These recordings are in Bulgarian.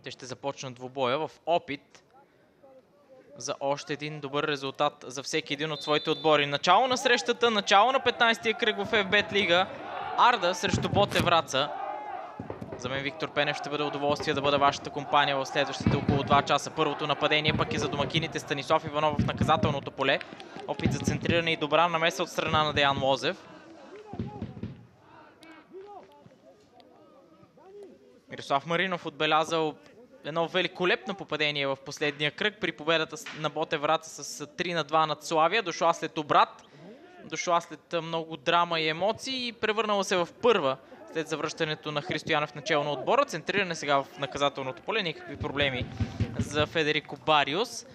Те ще започнат двубоя в опит за още един добър резултат за всеки един от своите отбори. Начало на срещата, начало на 15-тия кръг в FBET Лига. Арда срещу Ботев Враца. За мен Виктор Пенев ще бъде удоволствие да бъда вашата компания в следващите около 2 часа. Първото нападение пък е за домакините. Станислав Иванов в наказателното поле. Опит за центриране и добра намеса от страна на Деян Лозев. Мирослав Маринов отбелязал едно великолепно попадение в последния кръг при победата на Ботев Враца с 3-2 над Славия. Дошла след обрат, дошла след много драма и емоции и превърнала се в първа след завръщането на Христо Янев в начало на отбора. Центриране сега в наказателното поле, никакви проблеми за Федерико Бариус.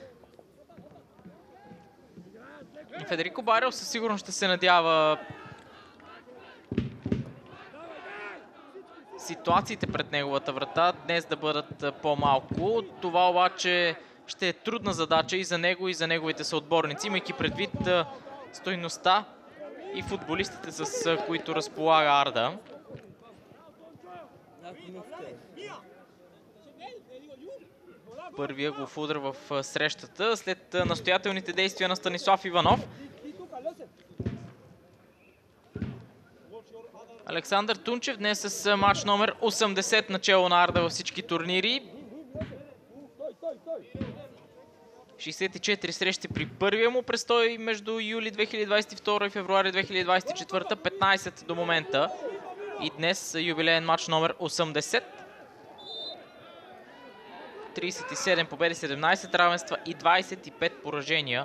Федерико Бариус със сигурност ще се надява ситуациите пред неговата врата днес да бъдат по-малко. Това обаче ще е трудна задача и за него, и за неговите съотборници, имайки предвид стойността и футболистите, с които разполага Арда. Първия глав удар в срещата след настоятелните действия на Станислав Иванов. Александър Тунчев днес с матч номер 80 начало на Арда във всички турнири. 64 срещи при първия му престой между юли 2022 и февруари 2024, 15 до момента. И днес юбилеен матч номер 80. 37 победи, 17 равенства и 25 поражения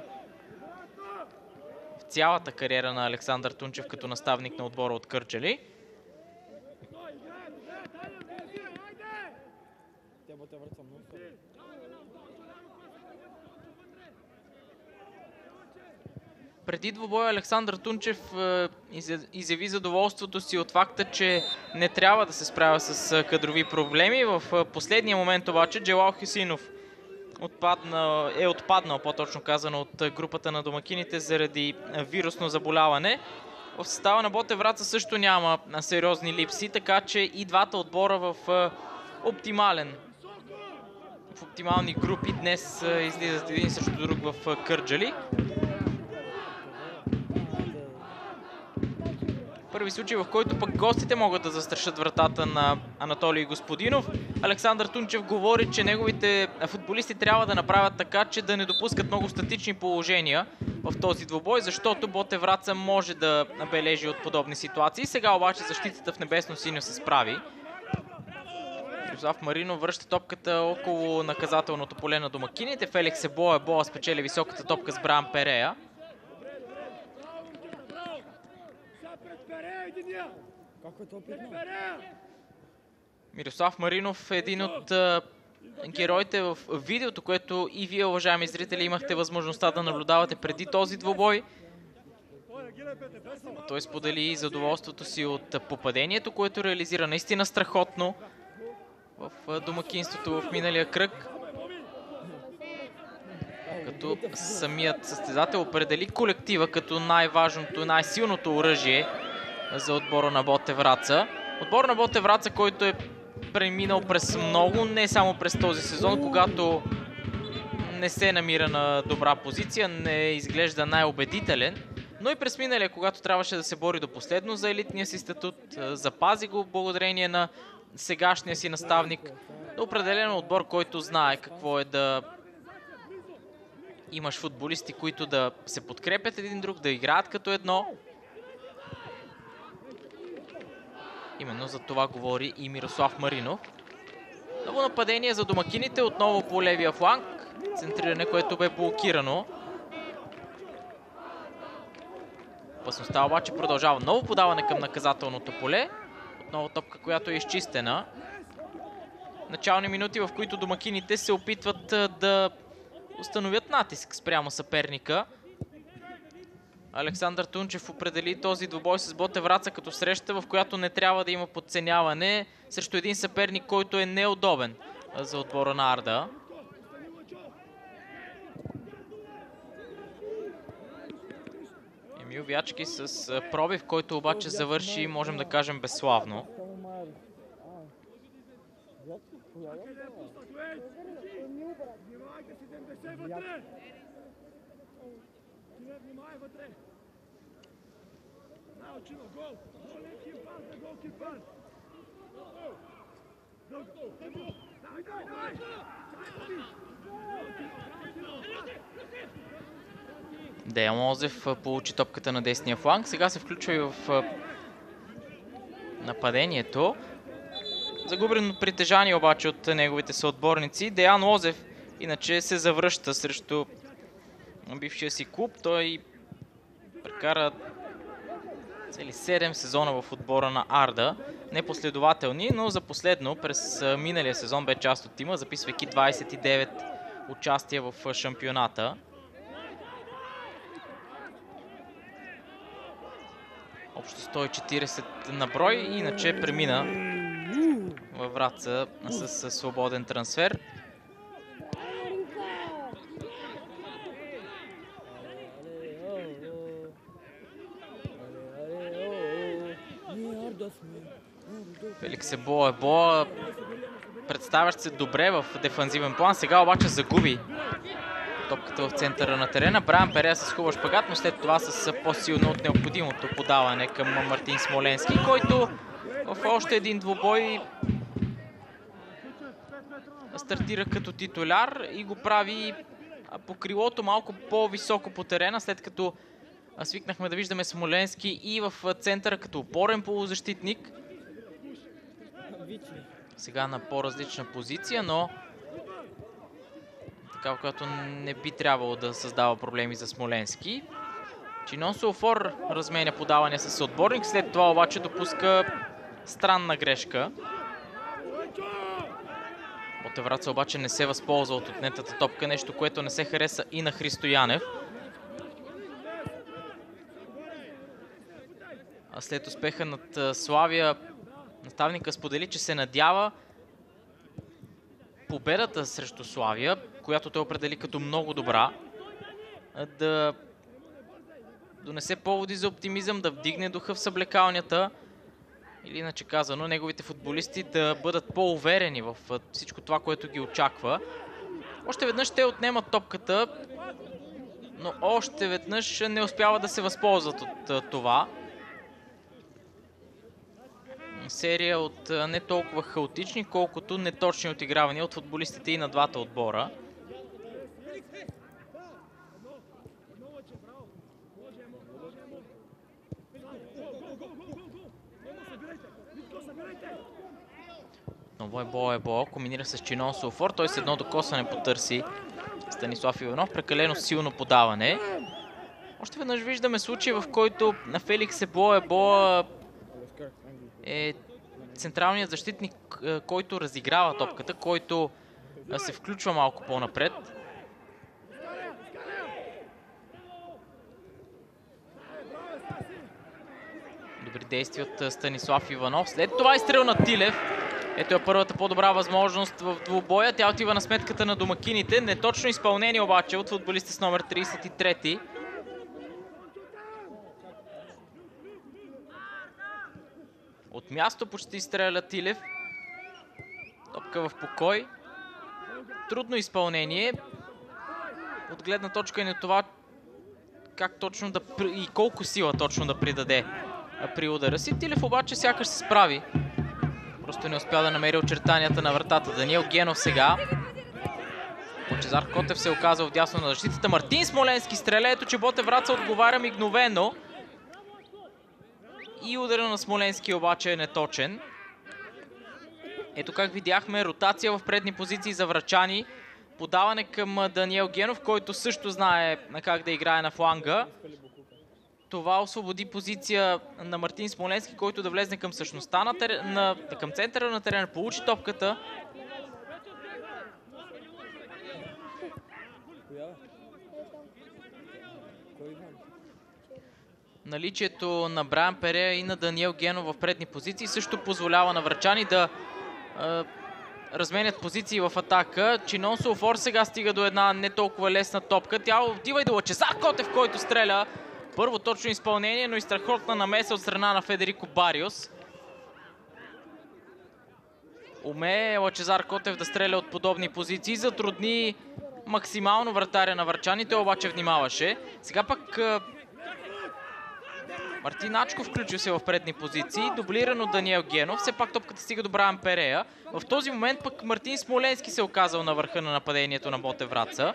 в цялата кариера на Александър Тунчев като наставник на отбора от Кърджали. Преди двубоя Александър Тунчев изяви задоволството си от факта, че не трябва да се справя с кадрови проблеми. В последния момент обаче Джелал Хюсинов е отпаднал, по-точно казано, от групата на домакините заради вирусно заболяване. В състава на Ботев Враца също няма сериозни липси, така че и двата отбора в оптимални групи днес излизат един срещу друг в Кърджали. Първи случай, в който пък гостите могат да застрашат вратата на Анатолий Господинов. Александър Тунчев говори, че неговите футболисти трябва да направят така, че да не допускат много статични положения в този двубой, защото Ботев Враца може да набележи от подобни ситуации. Сега обаче защитата в небесно-синьо се справи. Мирослав Маринов връща топката около наказателното поле на домакините. Феликс Ебоа спечели високата топка с Бран Перея. Мирослав Маринов е един от героите в видеото, което и вие, уважаеми зрители, имахте възможността да наблюдавате преди този двубой. Той сподели задоволството си от попадението, което реализира наистина страхотно в домакинството в миналия кръг. Като самият състезател определи колектива като най-важното, най-силното оръжие за отбора на Ботев Враца. Отбор на Ботев Враца, който е преминал през много, не само през този сезон, когато не се намира на добра позиция, не изглежда най-убедителен, но и през миналия, когато трябваше да се бори до последно за елитния си статут, запази го благодарение на сегашния си наставник. Определено отбор, който знае какво е да имаш футболисти, които да се подкрепят един друг, да играят като едно. Именно за това говори и Мирослав Маринов. Ново нападение за домакините, отново по левия фланг. Центриране, което бе блокирано. Опасността обаче продължава. Ново подаване към наказателното поле. Отново топка, която е изчистена. Начални минути, в които домакините се опитват да установят натиск спрямо съперника. Александър Тунчев определи този двубой с Ботев Враца като среща, в която не трябва да има подценяване срещу един съперник, който е неудобен за отбора на Арда. Емил Вячки с пробив, който обаче завърши, можем да кажем, безславно. Деян Лозев получи топката на десния фланг. Сега се включва и в нападението. Загубено притежание обаче от неговите съотборници. Деян Лозев иначе се завръща срещу бившия си клуб. Той прекара цели 7 сезона в отбора на Арда. Непоследователни, но за последно през миналия сезон бе част от тима, записвайки 29 участия в шампионата. Общо 140 на брой, иначе премина във Враца с свободен трансфер. Феликс Ебоа, представящ се добре в дефанзивен план, сега обаче загуби топката в центъра на терена. Брайан Перея с хубав шпагат, но след това с по-силно от необходимото подаване към Мартин Смоленски, който в още един двубой стартира като титуляр и го прави по крилото малко по-високо по терена, след като свикнахме да виждаме Смоленски и в центъра като опорен полузащитник. Сега на по-различна позиция, но такава, която не би трябвало да създава проблеми за Смоленски. Чинонсо Офор разменя подаване с съотборник, след това обаче допуска странна грешка. Ботев Враца обаче не се възползва от отнетата топка, нещо, което не се хареса и на Христо Янев. А след успеха над Славия, наставника сподели, че се надява победата срещу Славия, която той определи като много добра, да донесе поводи за оптимизъм, да вдигне духа в съблекалнята, или иначе казано, неговите футболисти да бъдат по-уверени в всичко това, което ги очаква. Още веднъж те отнемат топката, но още веднъж не успяват да се възползват от това. Серия от не толкова хаотични, колкото неточни отигравания от футболистите и на двата отбора. Ново Ебоа комбинира с Чинонсо Офор. Той с едно докосване потърси Станислав Иванов. Прекалено силно подаване. Още веднъж виждаме случай, в който на Феликс Ебоа е централният защитник, който разиграва топката, който се включва малко по-напред. Добри действия от Станислав Иванов. След това изстрел на Тилев. Ето е първата по-добра възможност в двубоя. Тя отива на сметката на домакините. Неточно изпълнение обаче от футболиста с номер 33. От място почти изстреля Тилев. Топка в покой. Трудно изпълнение. От гледна точка и на това как точно и колко сила точно да придаде при удара си. Тилев обаче сякаш се справи. Просто не успя да намери очертанията на вратата. Даниел Генов сега. Лъчезар Котев се оказа вдясно на защитата. Мартин Смоленски стреля. Ето, че Ботев Враца отговаря мигновено. И ударът на Смоленски обаче е неточен. Ето как видяхме ротация в предни позиции за врачани. Подаване към Даниел Генов, който също знае как да играе на фланга. Това освободи позиция на Мартин Смоленски, който да влезне към същността към центъра на терена. Получи топката. Наличието на Брайан Перея и на Даниел Генов в предни позиции също позволява на врачани да разменят позиции в атака. Чинонсо Офор сега стига до една не толкова лесна топка. Тя отива и до Лъчезар Котев, който стреля. Първо точно изпълнение, но и страхотна намеса от страна на Федерико Бариос. Умее Лъчезар Котев да стреля от подобни позиции, затрудни максимално вратаря на врачани, той обаче внимаваше. Сега пък Мартин Ачков включил се в предни позиции, дублиран от Даниел Генов, все пак топката стига до Брайан Перея. В този момент пък Мартин Смоленски се оказал на върха на нападението на Ботев Враца.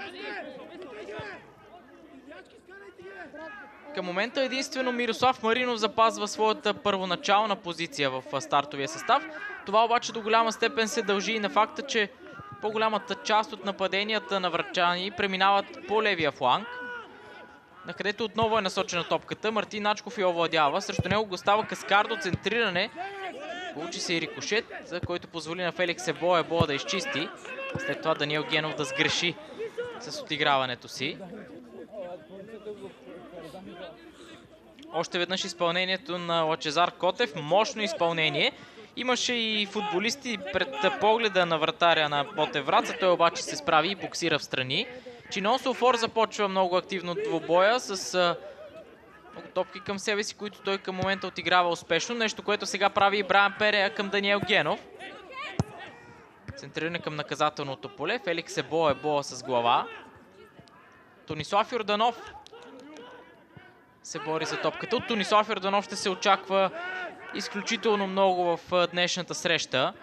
Към момента единствено Мирослав Маринов запазва своята първоначална позиция в стартовия състав. Това обаче до голяма степен се дължи и на факта, че по-голямата част от нападенията на врачани преминават по левия фланг, на където отново е насочена топката. Мартин Ачков я овладява. Срещу него го става Каскардо, центриране. Получи се и рикошет, който позволи на Феликс Ебоа да изчисти. След това Даниел Генов да сгреши с отиграването си. Още веднъж изпълнението на Лъчезар Котев. Мощно изпълнение. Имаше и футболисти пред погледа на вратаря на Ботев Враца. Той обаче се справи и боксира в страни. Чинон Софор започва много активно двубоя с много топки към себе си, които той към момента отиграва успешно. Нещо, което сега прави и Брайан Перея към Даниел Генов. Центриране към наказателното поле. Феликс Ебоа с глава. Тонислав Йорданов се бори за топката. От Тонислав Йорданов ще се очаква изключително много в днешната среща.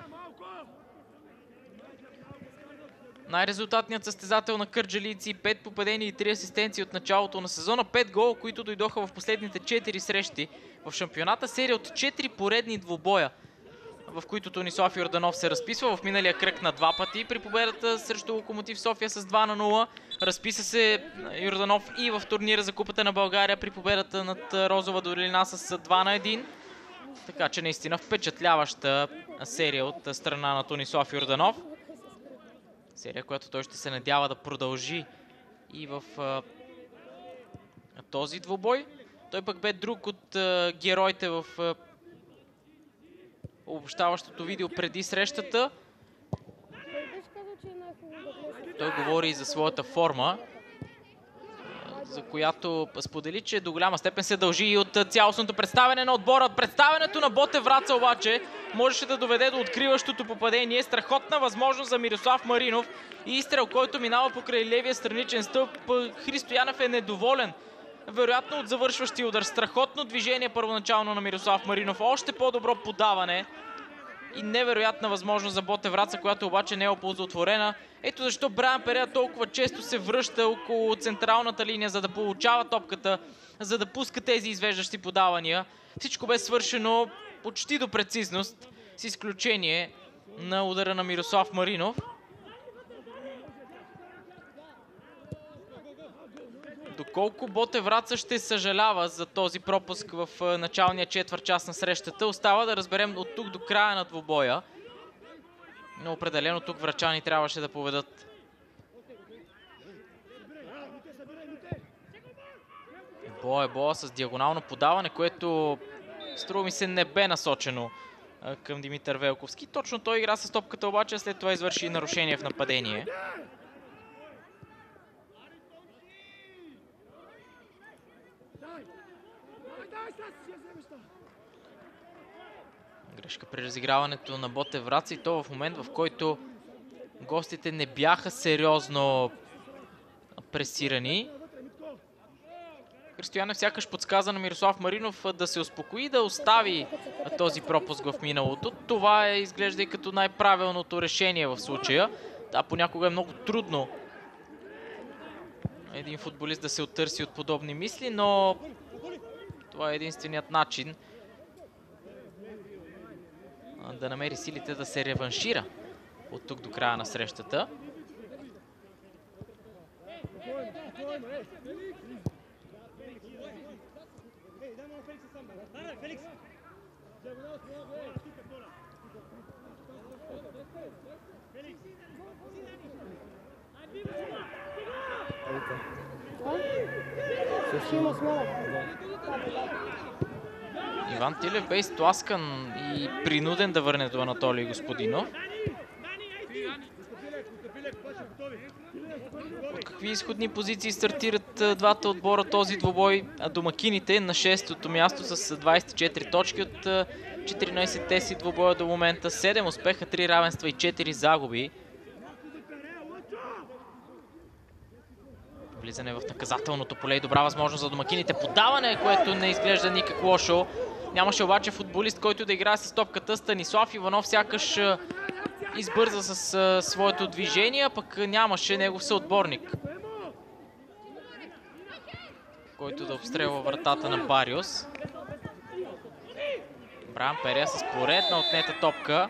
Най-резултатният състезател на кърджалийци, 5 попадения и 3 асистенции от началото на сезона, 5 гола, които дойдоха в последните 4 срещи в шампионата. Серия от 4 поредни двубоя, в които Тонислав Йорданов се разписва. В миналия кръг на 2 пъти при победата срещу Локомотив София с 2-0. Разписа се Йорданов и в турнира за Купата на България при победата над Розова долина с 2-1. Така че наистина впечатляваща серия от страна на Тонислав Йорданов. Серия, която той ще се надява да продължи и в този двубой. Той пък бе друг от героите в обобщаващото видео преди срещата. Той говори и за своята форма, за която сподели, че до голяма степен се дължи и от цялостното представяне на отбора. Представянето на Ботев Враца обаче можеше да доведе до откриващото попадение. Страхотна възможност за Мирослав Маринов и изстрел, който минава покрай левия страничен стълб. Христо Янев е недоволен, вероятно, от завършващия удар. Страхотно движение първоначално на Мирослав Маринов. Още по-добро подаване и невероятна възможност за Ботев Враца, която обаче не е оползотворена. Ето защо Брайан Перея толкова често се връща около централната линия, за да получава топката, за да пуска тези извеждащи подавания. Всичко бе свършено почти до прецизност, с изключение на удара на Мирослав Маринов. Доколко Ботев Враца ще съжалява за този пропуск в началния четвърт час на срещата, остава да разберем от тук до края на двубоя. Но определено тук врачани трябваше да поведат. Ебоа с диагонално подаване, което струва ми се не бе насочено към Димитър Велковски. Точно той игра с топката, обаче след това извърши нарушение в нападение. Грешка при разиграването на Ботев Враца и то в момент, в който гостите не бяха сериозно пресирани. Христо Янев сякаш подсказа на Мирослав Маринов да се успокои, да остави този пропуск в миналото. Това изглежда и като най-правилното решение в случая. Да, понякога е много трудно един футболист да се оттърси от подобни мисли, но това е единственият начин да намери силите да се реваншира от тук до края на срещата. Иван Тилев бе изтласкан и принуден да върне до Анатолий Господинов. От какви изходни позиции стартират двата отбора този двубой? Домакините на 6-то място с 24 точки от 14-те си двубоя до момента. 7 успеха, 3 равенства и 4 загуби. Влизане в наказателното поле и добра възможност за домакините. Подаване, което не изглежда никак лошо. Нямаше обаче футболист, който да играе с топката. Станислав Иванов сякаш избърза с своето движение, пък нямаше негов съотборник, който да обстрелва вратата на Бариус. Брайан Перея с поредна отнета топка.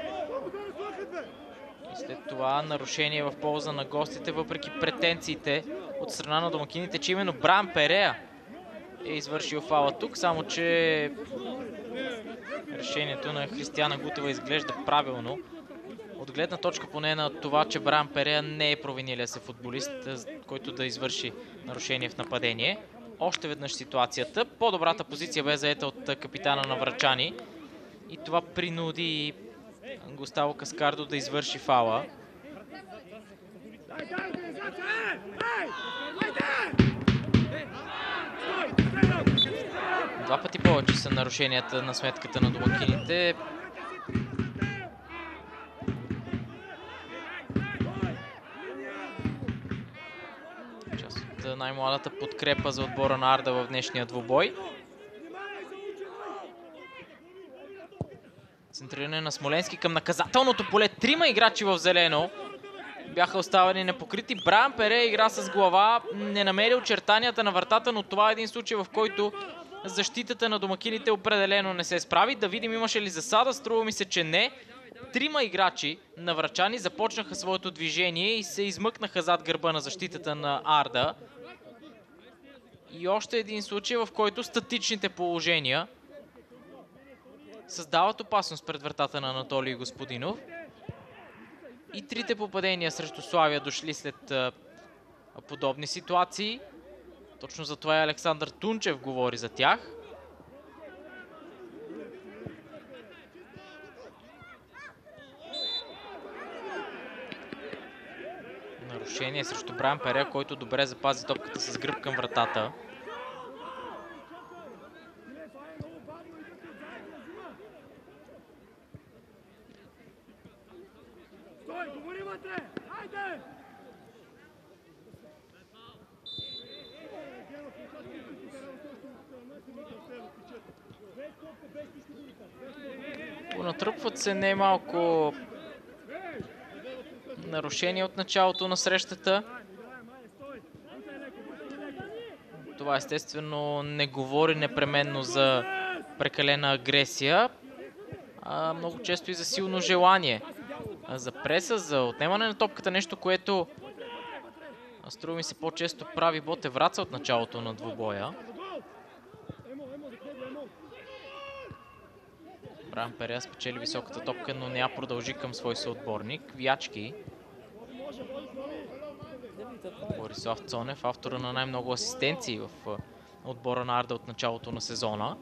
И след това нарушение в полза на гостите, въпреки претенциите от страна на домакините, че именно Брайан Перея е извършил фаула тук, само че решението на Християна Гутева изглежда правилно. От гледна точка поне на това, че Брайан Перея не е провинилия се футболист, който да извърши нарушение в нападение. Още веднъж ситуацията. По-добрата позиция бе заета от капитана на Врачани. И това принуди Густаво Каскардо да извърши фаула. Два пъти повече са нарушенията на сметката на домакините. Част от най-младата подкрепа за отбора на Арда в днешния двубой. Центриране на Смоленски към наказателното поле. 3 играчи в зелено бяха оставени непокрити. Брайан Перея игра с глава, не намери очертанията на вратата, но това е един случай, в който защитата на домакините определено не се справи. Да видим имаше ли засада, струва ми се, че не. 3 играчи на Врачани започнаха своето движение и се измъкнаха зад гърба на защитата на Арда. И още един случай, в който статичните положения създават опасност пред вратата на Анатолий Господинов. И 3 попадения срещу Славия дошли след подобни ситуации. Точно за това и Александър Тунчев говори за тях. Нарушение срещу Брайан Перея, който добре запази топката с гръб към вратата. Понатръпват се немалко нарушения от началото на срещата. Това естествено не говори непременно за прекалена агресия, а много често и за силно желание. За преса, за отнемане на топката, нещо, което струва ми се по-често прави Ботев Враца от началото на двубоя. Брайан Перея спечели високата топка, но не я продължи към свой съотборник. Вячки. Борислав Цонев, автора на най-много асистенции в отбора на Арда от началото на сезона.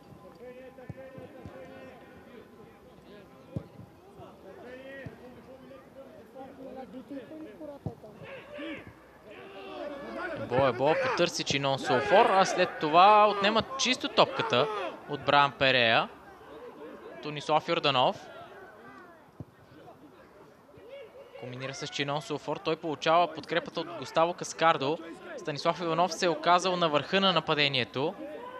Бо потърси Чинон Солфор, а след това отнемат чисто топката от Брайан Перея. Тонислав Йорданов комбинира с Чинон Солфор. Той получава подкрепата от Густаво Каскардо. Станислав Иванов се е оказал на върха на нападението.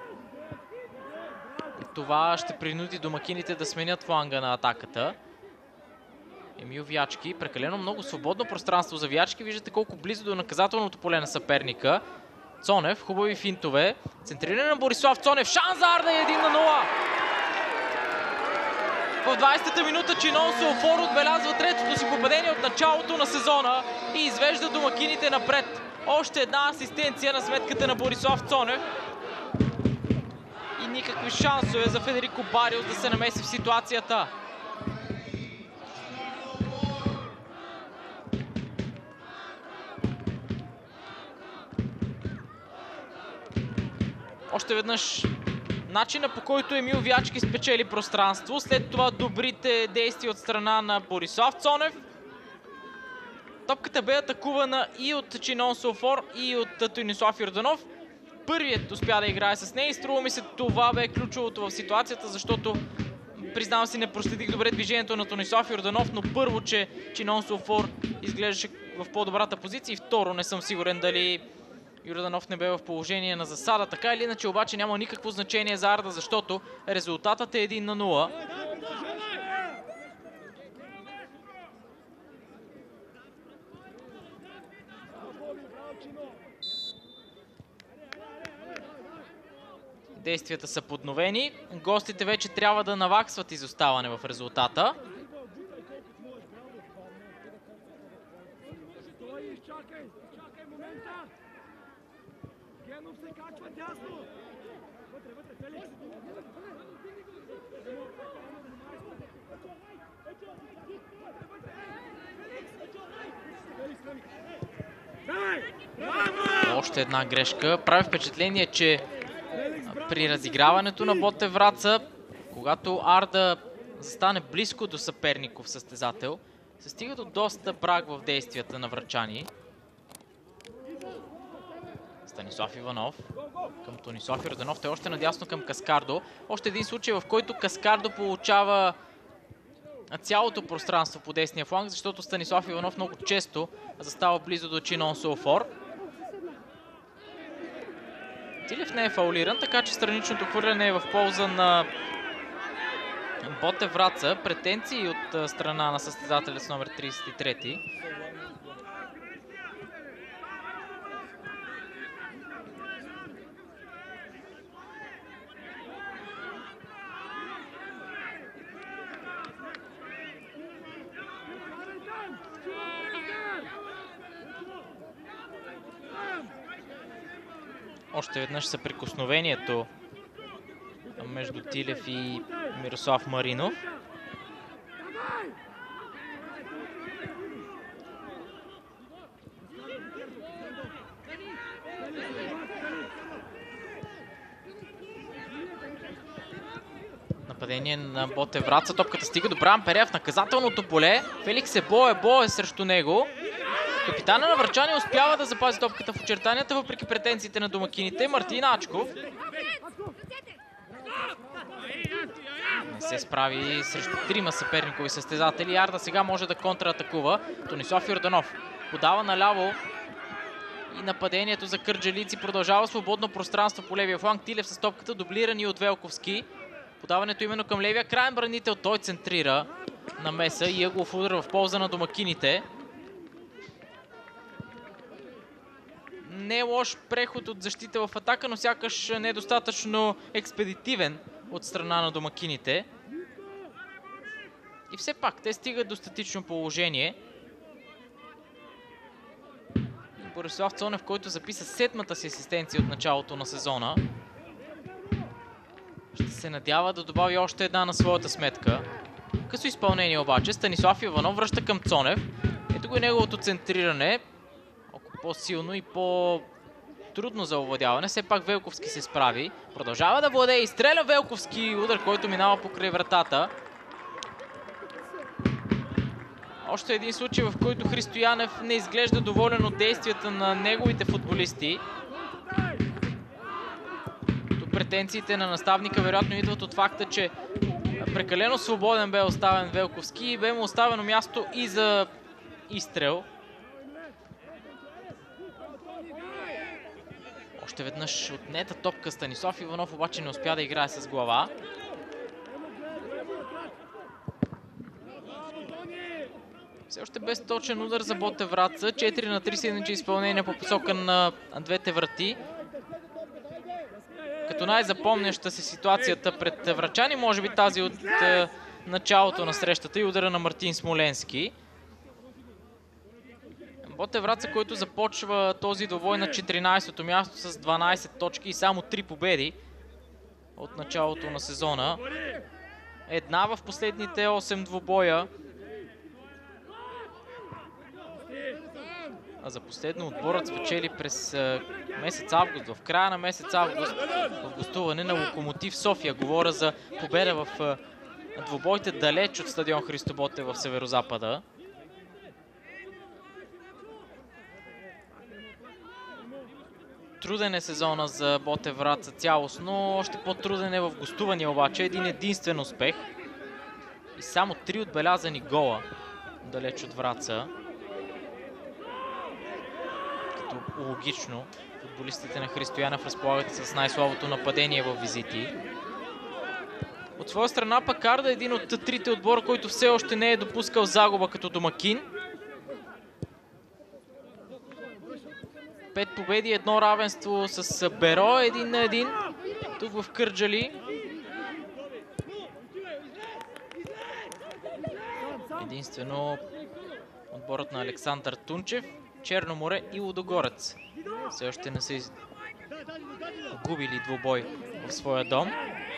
И това ще принуди домакините да сменят фланга на атаката. Емил Вячки. Прекалено много свободно пространство за Вячки. Виждате колко близо до наказателното поле на съперника. Цонев, хубави финтове. Центриране на Борислав Цонев. Шанс за Арда и 1-0. В 20-та минута Чинон Солфор отбелязва третото си попадение от началото на сезона и извежда домакините напред. Още една асистенция на сметката на Борислав Цонев. И никакви шансове за Федерико Бариус да се намеси в ситуацията. Още веднъж начина, по който Емил Вячки спечели пространство. След това добрите действия от страна на Борислав Цонев. Топката бе атакувана и от Чинон Солфор, и от Тонислав Йорданов. Първият успя да играе с нея и струва ми се това бе ключовото в ситуацията, защото признавам си, не проследих добре движението на Тонислав Йорданов, но първо, че Чинон Солфор изглеждаше в по-добрата позиция и второ, не съм сигурен дали Йорданов не бе в положение на засада. Така или иначе обаче няма никакво значение за Арда, защото резултатът е 1-0. Действията са подновени. Гостите вече трябва да наваксват изоставане в резултата. Още една грешка. Прави впечатление, че при разиграването на Ботев Враца, когато Арда застане близко до съперников състезател, се стига до доста брак в действията на врачани. Станислав Иванов към Тонислав Йорданов. Той още надясно към Каскардо. Още един случай, в който Каскардо получава цялото пространство по десния фланг, защото Станислав Иванов много често застава близо до Чинон Солфор. Тилев не е фаулиран, така че страничното хвърляне е в полза на Ботев Враца. Претенции от страна на състезателя с номер 33. Още веднъж съприкосновението между Тилев и Мирослав Маринов. Нападение на Ботев Враца. Топката стига до Бран Перея в наказателното поле. Феликс се бое срещу него. Капитана на врачани успява да запази топката в очертанията, въпреки претенциите на домакините. Мартин Ачков не се справи срещу трима съперникови състезатели. Арда сега може да контратакува. Тонислав Йорданов подава наляво и нападението за кърджалийци продължава. Свободно пространство по левия фланг. Тилев с топката, дублирани от Велковски. Подаването именно към левия краен бранител. Той центрира намеса и ъглов удар в полза на домакините. Не е лош преход от защита в атака, но сякаш недостатъчно експедитивен от страна на домакините. И все пак те стигат до статично положение. Борислав Цонев, който записа седмата си асистенция от началото на сезона, ще се надява да добави още една на своята сметка. Късо изпълнение обаче, Станислав Иванов връща към Цонев. Ето го и неговото центриране. По-силно и по-трудно за овладяване. Все пак Велковски се справи. Продължава да владее и стреля Велковски. Удар, който минава покрай вратата. Още един случай, в който Христо Янев не изглежда доволен от действията на неговите футболисти. Тук претенциите на наставника вероятно идват от факта, че прекалено свободен бе оставен Велковски и бе му оставено място и за изстрел. Още веднъж отнета топка. Станислав Иванов обаче не успя да играе с глава. Все още без точен удар за Ботев Враца. 4 на 3 иначе изпълнение по посока на двете врати. Като най-запомняща се ситуацията пред врачани, може би тази от началото на срещата и удара на Мартин Смоленски. Ботев Враца, който започва този двубой на 14-то място с 12 точки и само 3 победи от началото на сезона. Една в последните 8 двубоя. А за последно отборът спечели през месец август, в края на месец август, в гостуване на Локомотив София. Говоря за победа в двубойте далеч от стадион Христо Ботев в Северозапада. Труден е сезона за Ботев Враца цялостно, още по-труден е в гостуване обаче. Един единствен успех и само 3 отбелязани гола далеч от Враца. Като логично, футболистите на Христо Янев разполагат с най-слабото нападение в визити. От своя страна пък Арда е един от трите отбора, който все още не е допускал загуба като домакин. 5 победи, 1 равенство с Беро, 1-1 тук в Кърджали. Единствено отборът на Александър Тунчев, Черно море и Лудогорец все още не са губили двубой в своя дом.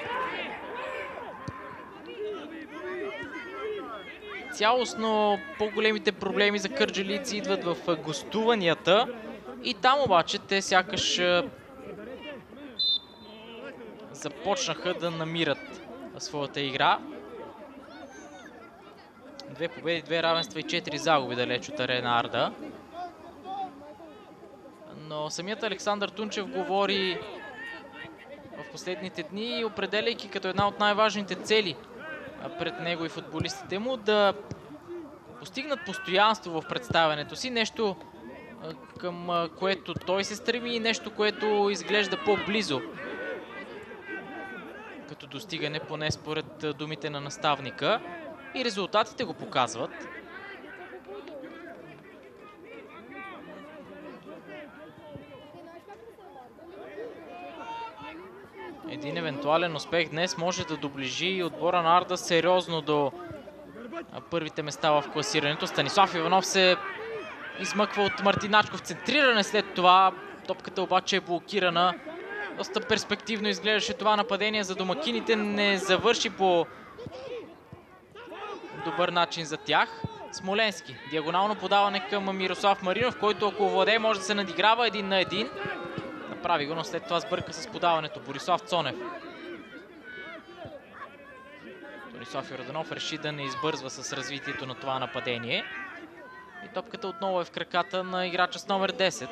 Цялостно по-големите проблеми за кърджалийци идват в гостуванията и там обаче те сякаш започнаха да намират своята игра. 2 победи, 2 равенства и 4 загуби далеч от Арена Арда. Но самият Александър Тунчев говори в последните дни, определяйки като една от най-важните цели пред него и футболистите му да постигнат постоянство в представянето си. Нещо към което той се стреми и нещо, което изглежда по-близо като достигане, поне според думите на наставника. И резултатите го показват. Един евентуален успех днес може да доближи отбора на Арда сериозно до първите места в класирането. Станислав Иванов се измъква от Мартиначков. Центриране след това. Топката обаче е блокирана. Доста перспективно изглеждаше това нападение за домакините. Не завърши по добър начин за тях. Смоленски. Диагонално подаване към Мирослав Маринов, който ако владее може да се надиграва 1-1. Направи го, но след това сбърка с подаването. Борислав Цонев. Борислав Йорданов реши да не избързва с развитието на това нападение. И топката отново е в краката на играча с номер 10.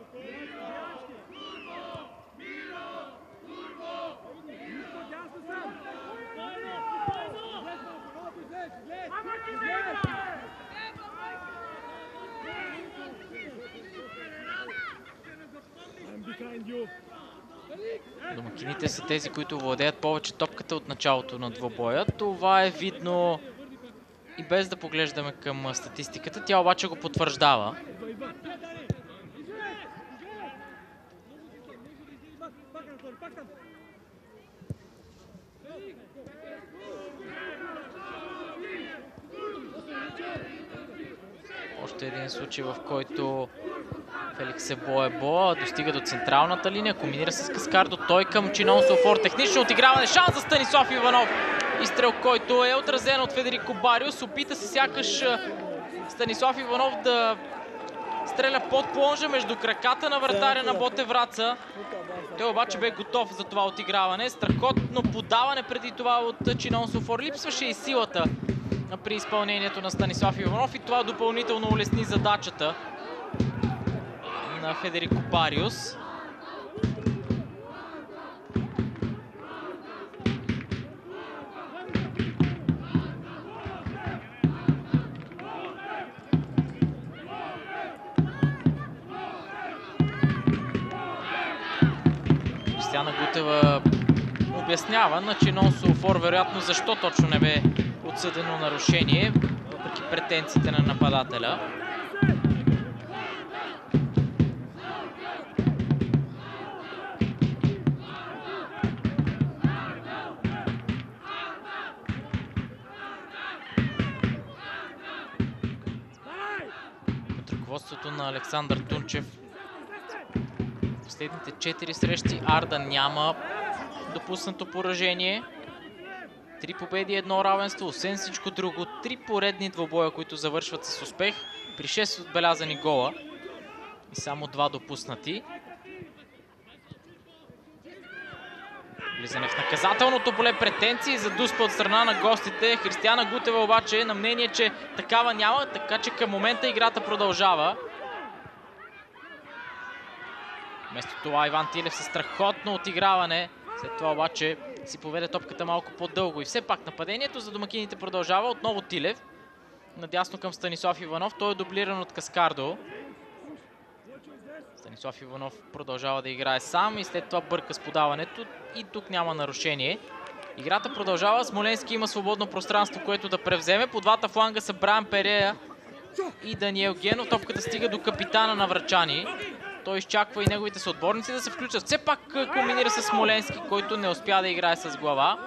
Домакините са тези, които владеят повече топката от началото на двобоя. Това е видно и без да поглеждаме към статистиката. Тя обаче го потвърждава. Още един случай, в който Феликс Ебоебо достига до централната линия, комбинира с Каскардо, той към Чинон Софор, технично отиграване, шанс за Станислав Иванов. Изстрел, който е отразен от Федерико Бариус. Опита се сякаш Станислав Иванов да стреля под плонжа между краката на вратаря на Ботев Враца. Той обаче бе готов за това отиграване. Страхотно подаване преди това от Чинон Софор. Липсваше и силата при изпълнението на Станислав Иванов и това допълнително улесни задачата на Федерико Бариус. Кристияна Гутева обяснява на Чинон Софор вероятно защо точно не бе отсъдено нарушение, въпреки претенциите на нападателя. Под ръководството на Александър Тунчев последните 4 срещи Арда няма допуснато поражение. 3 победи, 1 равенство, освен всичко друго. 3 поредни двобоя, които завършват с успех при 6 отбелязани гола и само 2 допуснати. Влизане в наказателното поле, претенции за дуспа от страна на гостите. Кристияна Гутева обаче е на мнение, че такава няма, така че към момента играта продължава. Вместо това Иван Тилев със страхотно отиграване. След това обаче си поведе топката малко по-дълго. И все пак нападението за домакините продължава. Отново Тилев. Надясно към Станислав Иванов. Той е дублиран от Каскардо. Станислав Иванов продължава да играе сам и след това бърка с подаването. И тук няма нарушение. Играта продължава. Смоленски има свободно пространство, което да превземе. По двата фланга са Брайан Перея и Даниел Генов. Топката стига до капитана на Врачани. Той изчаква и неговите съотборници да се включат. Все пак комбинира с Смоленски, който не успя да играе с глава.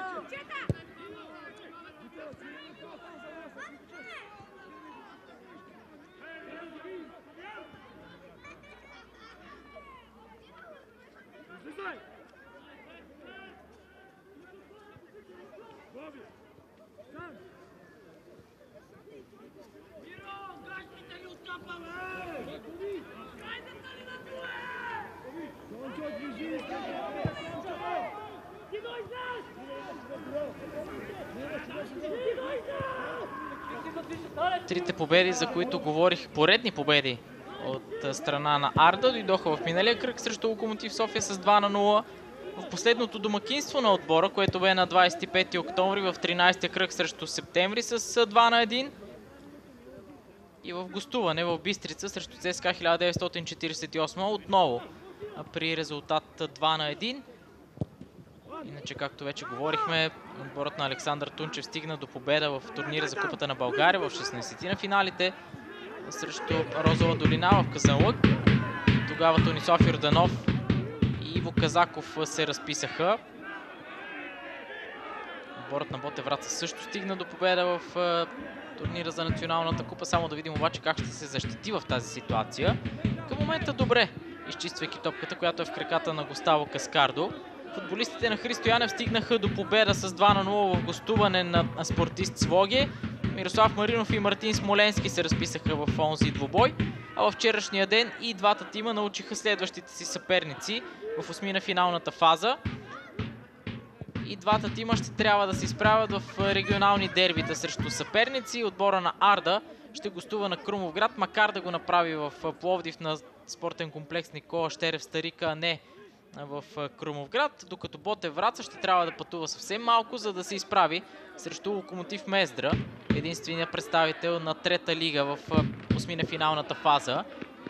Трите победи, за които говорих, поредни победи от страна на Арда, дойдоха в миналия кръг срещу Локомотив София с 2-0. В последното домакинство на отбора, което бе на 25 октомври в 13-я кръг срещу Септември с 2-1. И в гостуване в Бистрица срещу ЦСКА 1948 отново при резултат 2-1. Иначе, както вече говорихме, отборът на Александър Тунчев стигна до победа в турнира за Купата на България в 16-ти на финалите срещу Розова долина в Казанлък. Тогава Тонислав Йорданов и Иво Казаков се разписаха. Отборът на Ботев Враца също стигна до победа в турнира за Националната купа. Само да видим обаче как ще се защити в тази ситуация. Към момента добре, изчиствайки топката, която е в краката на Густаво Каскардо. Футболистите на Христо Янев стигнаха до победа с 2-0 в гостуване на Спортист Своге. Мирослав Маринов и Мартин Смоленски се разписаха в онзи двубой. А във вчерашния ден и двата тима научиха следващите си съперници в осмина финалната фаза. И двата тима ще трябва да се изправят в регионални дербита срещу съперници. Отбора на Арда ще гостува на Крумовград, макар да го направи в Пловдив на спортен комплекс Никола Щерев Старика, а не в Крумовград, докато Ботев Враца ще трябва да пътува съвсем малко, за да се изправи срещу Локомотив Мездра, единственият представител на трета лига в осмина финалната фаза.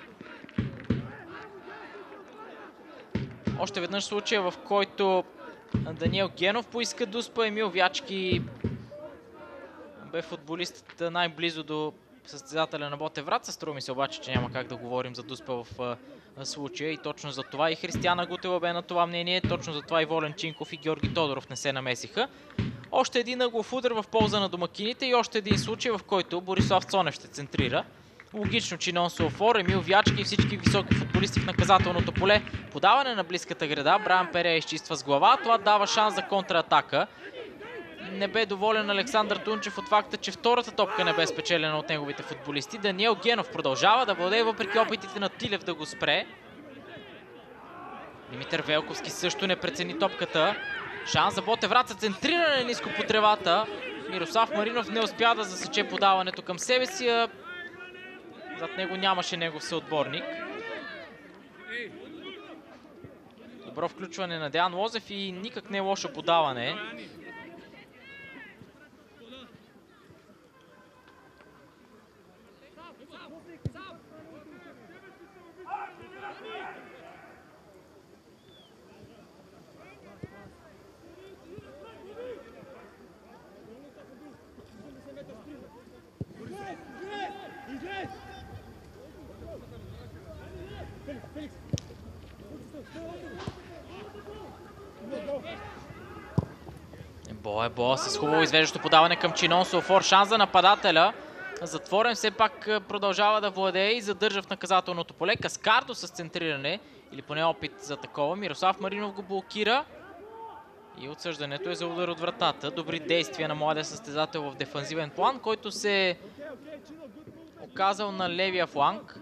Още веднъж случая, в който Даниел Генов поиска дуспа, Емил Вячки бе футболистът най-близо до състезателя на Ботев Враца. Струва ми се обаче, че няма как да говорим за дуспа в случая и точно за това и Християна Гутева бе на това мнение, точно за това и Волен Чинков и Георги Тодоров не се намесиха. Още един ъглов удар в полза на домакините и още един случай, в който Борислав Цонев ще центрира. Логично, че Нон Солфор, Емил Вячки и всички високи футболисти в наказателното поле. Подаване на близката града, Брайан Перея изчиства с глава, това дава шанс за контратака. Не бе доволен Александър Тунчев от факта, че втората топка не бе спечелена от неговите футболисти. Даниел Генов продължава да владее въпреки опитите на Тилев да го спре. Димитър Велковски също не прецени топката. Шанс за Ботев Враца, центриране ниско по тревата. Мирослав Маринов не успя да засече подаването към себе си, а зад него нямаше негов съотборник. Добро включване на Деян Лозев и никак не е лошо подаване. Бо с хубаво извеждащо подаване към Чинон Солфор. Шанс за нападателя. Затворен все пак продължава да владее и задържа в наказателното поле. Каскардо с центриране, или поне опит за такова. Мирослав Маринов го блокира. И отсъждането е за удар от вратата. Добри действия на младия състезател в дефанзивен план, който се е оказал на левия фланг.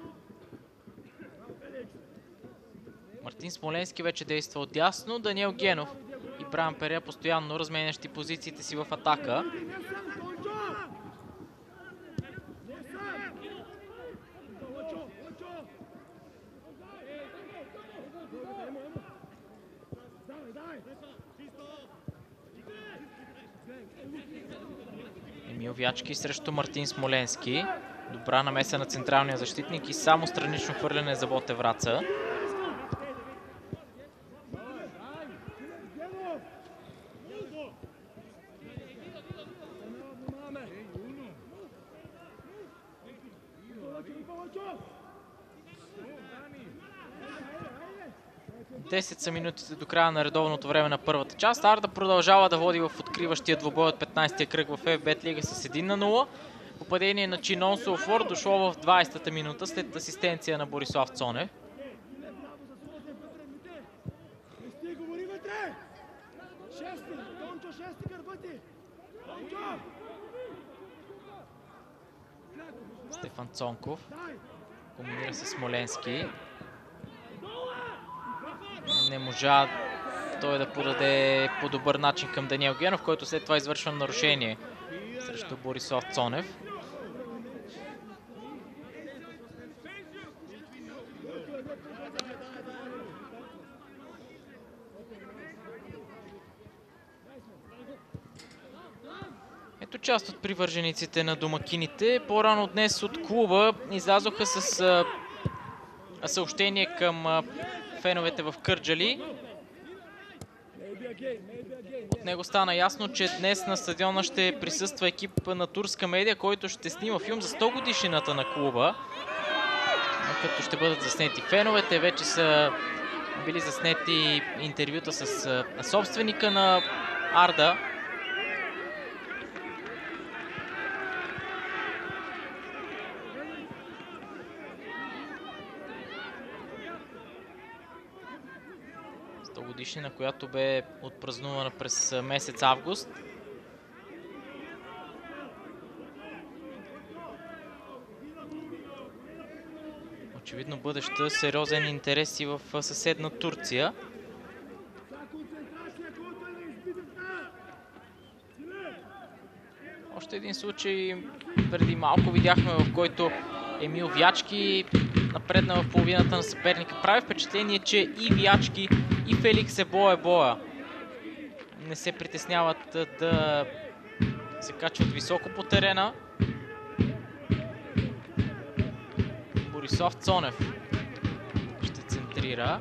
Мартин Смоленски вече действа отдясно. Даниел Генов и Брайан Перея постоянно разменящи позициите си в атака. Емил Вячки срещу Мартин Смоленски. Добра намеса на централния защитник и само странично хвърляне за Ботев Враца. Десет са минутите до края на редовното време на първата част. Арда продължава да води в откриващия двубой от 15-я кръг в FBet Лига с 1-0. Попадение на Чинон Солфор дошло в 20-та минута след асистенция на Борислав Цонев. Стефан Цонков комбинира с Смоленски. Не можа той да подаде по добър начин към Даниел Генов, който след това извършва нарушение срещу Борислав Цонев. Ето част от привържениците на домакините. По-рано днес от клуба излязоха с съобщение към феновете в Кърджали. От него стана ясно, че днес на стадиона ще присъства екип на турска медия, който ще снима филм за 100 годишнината на клуба. Като ще бъдат заснети феновете, вече са били заснети интервюта с собственика на Арда. Годишнина, която бе отпразнувана през месец август. Очевидно бъдеща сериозен интерес и в съседна Турция. Още един случай преди малко видяхме, в който Емил Вячки напредна в половината на съперника. Прави впечатление, че и Вячки, и Феликс Ебоя не се притесняват да се качват високо по терена. Борислав Цонев ще центрира.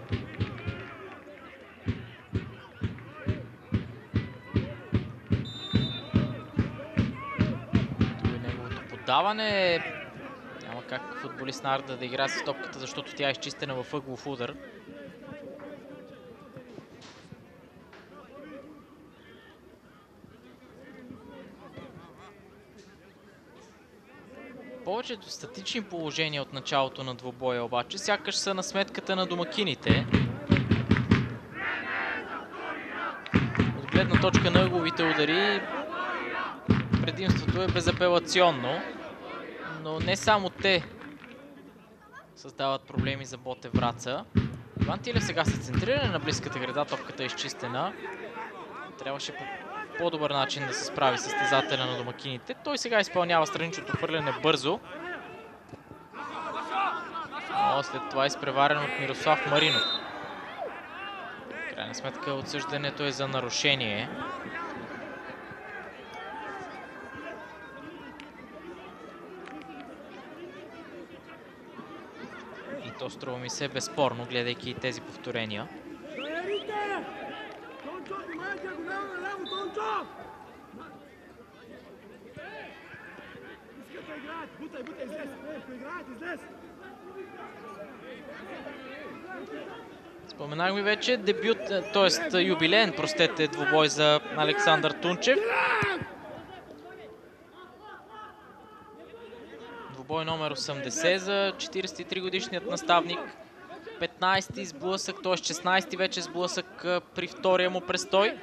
Това е неговото подаване. Няма как футболист на Арда да играе с топката, защото тя е изчистена в ъглов удар. Повечето статични положения от началото на двубоя обаче сякаш са на сметката на домакините. От гледна точка на ъгловите удари предимството е безапелационно, но не само те създават проблеми за Ботев Враца. Иван Тилев сега се центрира на близката града, топката е изчистена. Трябваше по по-добър начин да се справи състезателя на домакините. Той сега изпълнява страничното хвърляне бързо. Но след това е изпреварен от Мирослав Маринов. В крайна сметка отсъждането е за нарушение. И то струва ми се безспорно, гледайки и тези повторения. Споменах ви вече дебют, т.е. юбилеен, простете, двубой за Александър Тунчев. Двубой номер 80 за 43 годишният наставник. 15-ти сблъсък, т.е. 16-ти вече сблъсък при втория му престой.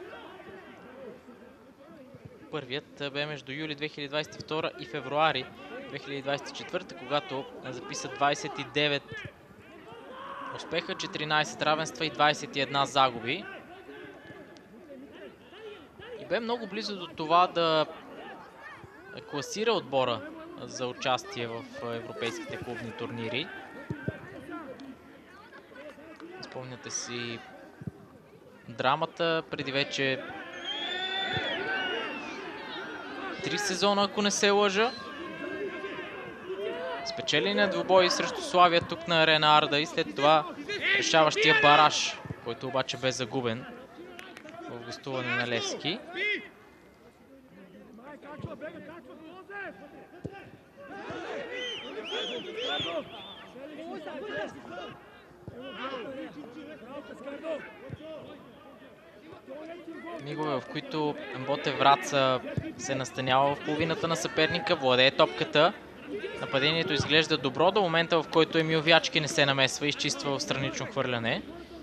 Първият бе между юли 2022 и февруари 2024, когато записа 29 успеха, 14 равенства и 21 загуби. И бе много близо до това да класира отбора за участие в европейските клубни турнири. Спомняте си драмата преди вече 3 сезона, ако не се лъжа. Спечеления двубой срещу Славия тук на Арена Арда и след това решаващия бараж, който обаче бе загубен в гостуване на Левски. Мигове, в които Ботев Враца се настанява в половината на съперника, владее топката. Нападението изглежда добро до момента, в който Емил Вячки не се намесва и изчиства в странично хвърляне.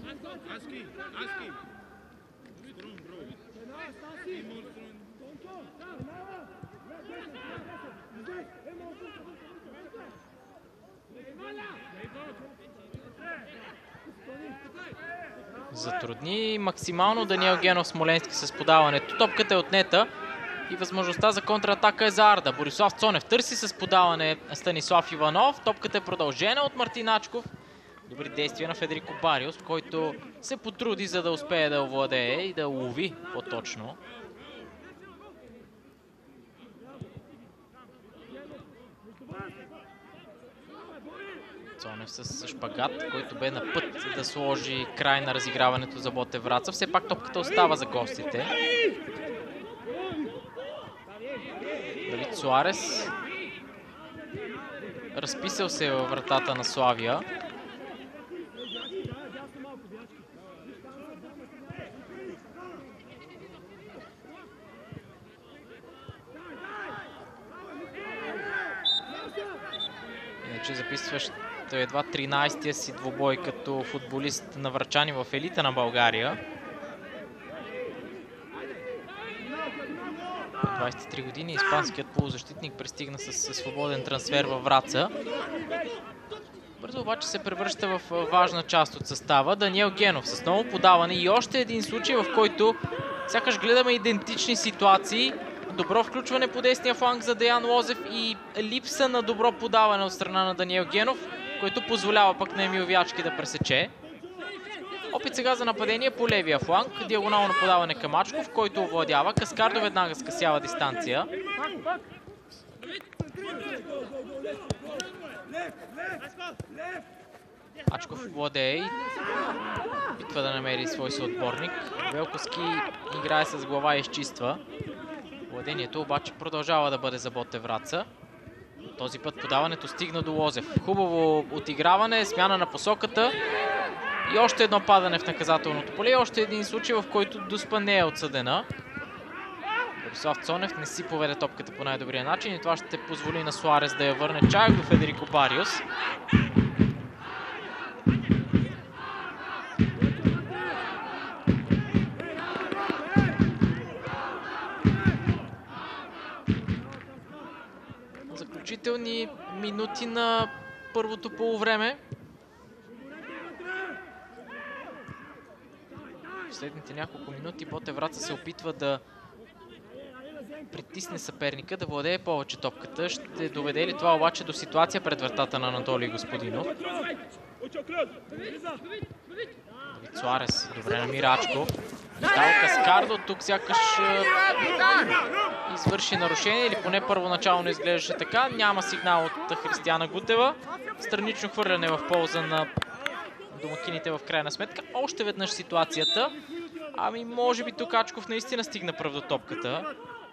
Затрудни максимално Даниел Генов Смоленски с подаването. Топката е отнета и възможността за контратака е за Арда. Борислав Цонев търси с подаване Станислав Иванов. Топката е продължена от Мартин Ачков. Добри действия на Федерико Бариус, който се потруди, за да успее да овладее и да лови по-точно. Цонев с шпагат, който бе на път да сложи край на разиграването за Ботев Враца. Все пак топката остава за гостите. Давид Суарес разписал се във вратата на Славия. Иначе записващ едва 13-тия си двубой като футболист на Врачани в елита на България. 23 години испанският полузащитник пристигна с свободен трансфер във Враца. Бързо обаче се превръща в важна част от състава. Даниел Генов с ново подаване и още един случай, в който сякаш гледаме идентични ситуации. Добро включване по десния фланг за Деян Лозев и липса на добро подаване от страна на Даниел Генов, който позволява пък на Емил Вячки да пресече. Опит сега за нападение по левия фланг. Диагонално подаване към Ачков, който овладява. Каскардо веднага скъсява дистанция. Ачков владее и опитва да намери свой съотборник. Велковски играе с глава и изчиства. Владението обаче продължава да бъде за Ботев Враца. Този път подаването стигна до Лозев. Хубаво отиграване, смяна на посоката и още едно падане в наказателното поле. И още един случай, в който Дуспа не е отсъдена. Борислав Цонев не си поведе топката по най-добрия начин и това ще позволи на Суарес да я върне чак до Федерико Бариус. Заключителни минути на първото полувреме. В следните няколко минути Ботев Враца се опитва да притисне съперника, да владее повече топката. Ще доведе ли това обаче до ситуация пред вратата на Анатолий Господинов? Давид Суарес добре намира Ачков. Михаил Каскардо тук сякаш извърши нарушение или поне първоначално изглеждаше така. Няма сигнал от Християна Гутева. Странично хвърляне в полза на домакините в крайна сметка. Още веднъж ситуацията. Ами може би тук Ачков наистина стигна пръв до топката.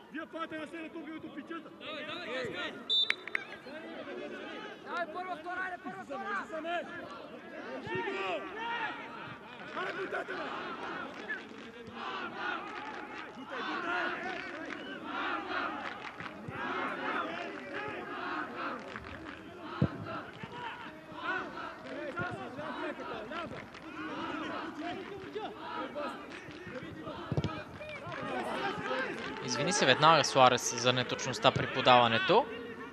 Извини се веднага Суарес за неточността при подаването.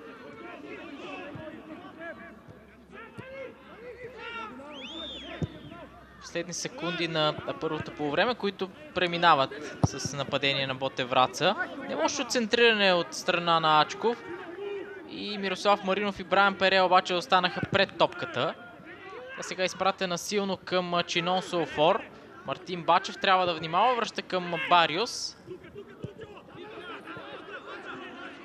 Последни секунди на първото полувреме, които преминават с нападение на Ботев Враца. Не може центриране от страна на Ачков. И Мирослав Маринов и Брайан Пере обаче останаха пред топката. Тя сега изпратена силно към Чинон Солфор. Мартин Бачев трябва да внимава, връща към Бариус.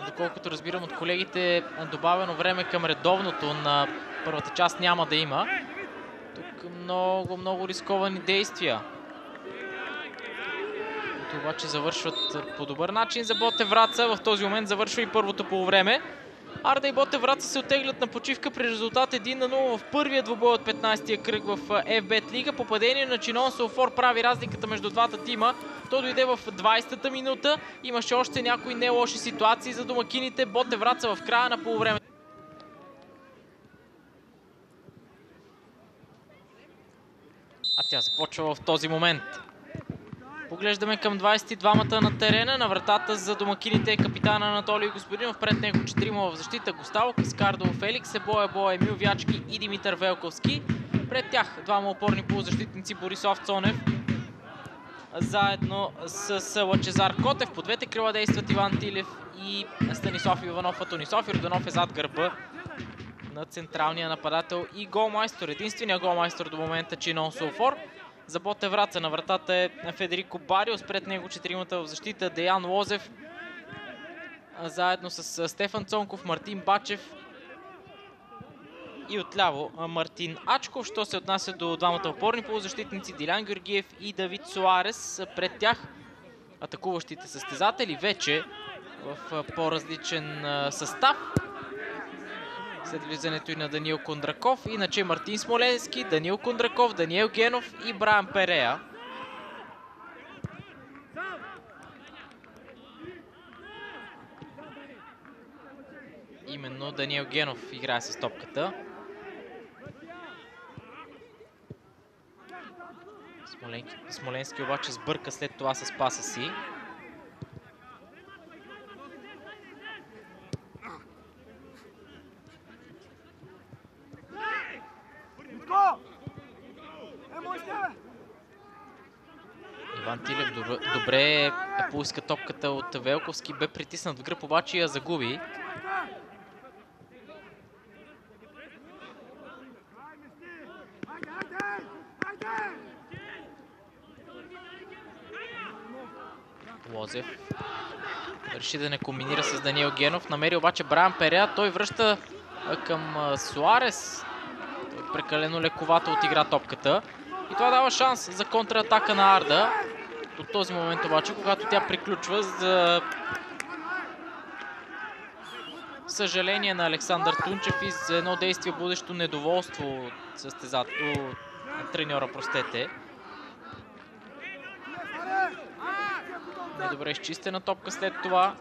доколкото разбирам от колегите, добавено време към редовното на първата част няма да има. Тук много рисковани действия, които обаче завършват по добър начин за Ботев Враца. В този момент завършва и първото полувреме. Арда и Ботев Враца се оттеглят на почивка при резултат 1-0 в първия двубой от 15-тия кръг в FBET Лига. Попадение на Чинон Солфор прави разликата между двата тима. То дойде в 20-та минута. Имаше още някои не лоши ситуации за домакините. Ботев Враца в края на полувреме. А тя започва в този момент. Поглеждаме към 22-мата на терена. На вратата за домакините е капитан Анатолий Господинов. Пред него четирима в защита: Густаво Каскардо, Феликс Ебоя, Емил Вячки и Димитър Велковски. Пред тях двама опорни полузащитници: Борислав Цонев заедно с Лъчезар Котев. По двете крила действат Иван Тилев и Станислав Иванов. А Тонислав Йорданов е зад гърба на централния нападател и голмайстор. Единственият голмайстор до момента Чинон Солфор. За Ботев Враца на вратата е Федерико Бариос. Пред него четиримата в защита: Деян Лозев заедно с Стефан Цонков, Мартин Бачев и отляво Мартин Ачков. Що се отнася до двамата опорни полузащитници: Дилян Георгиев и Давид Суарес. Пред тях атакуващите състезатели вече в по-различен състав. След влизането и на Даниил Кондраков, иначе Мартин Смоленски, Даниил Кондраков, Даниел Генов и Брайан Перея. Именно Даниел Генов играе с топката. Смоленски обаче сбърка след това с паса си. Иван Тилев добре поиска топката от Велковски, бе притиснат в гръб, обаче я загуби. Лозев реши да не комбинира с Даниел Генов, намери обаче Брайан Перея, той връща към Суарес. Той прекалено лековато отигра топката и това дава шанс за контратака на Арда. До този момент обаче, когато тя приключва, за съжаление на Александър Тунчев и за едно действие будещо недоволство от треньора, простете. Недобре изчистена топка след това.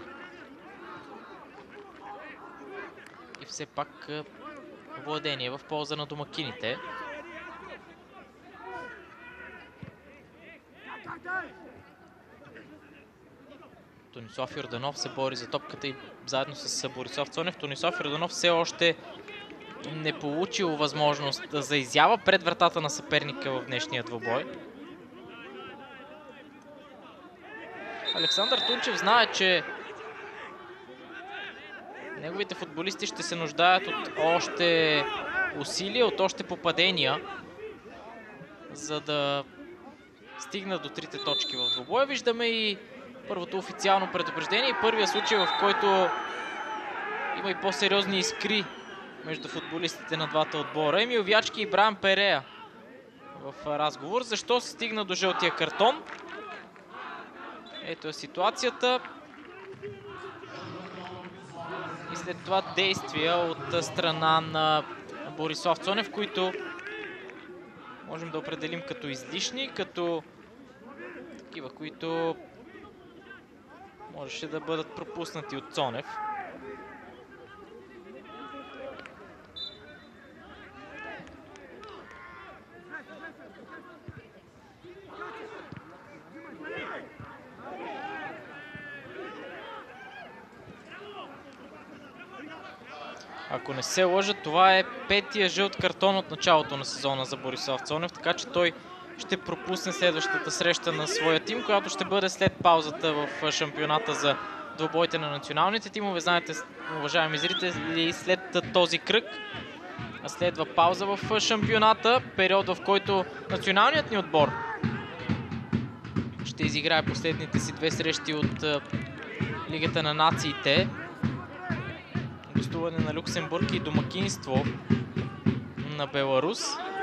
И все пак владение в полза на домакините. Тонислав Йорданов се бори за топката и заедно с Борислав Цонев. Тонислав Йорданов все още не получил възможност за изява пред вратата на съперника в днешния двубой. Александър Тунчев знае, че неговите футболисти ще се нуждаят от още усилия, от още попадения, за да стигнат до трите точки в двубоя. Виждаме и първото официално предупреждение и първия случай, в който има и по-сериозни искри между футболистите на двата отбора. Емил Вячки и Брайан Перея в разговор. Защо се стигна до жълтия картон? Ето е ситуацията. И след това действия от страна на Борислав Цонев, които можем да определим като излишни, като такива, които можеше да бъдат пропуснати от Цонев. Ако не се лъжа, това е петия жълт картон от началото на сезона за Борислав Цонев, така че той ще пропусне следващата среща на своя тим, която ще бъде след паузата в шампионата за двубойте на националните тимове. Знаете, уважаеми зрители, след този кръг следва пауза в шампионата, период, в който националният ни отбор ще изиграе последните си две срещи от Лигата на нациите Гостуване на Люксембург и домакинство на Беларус.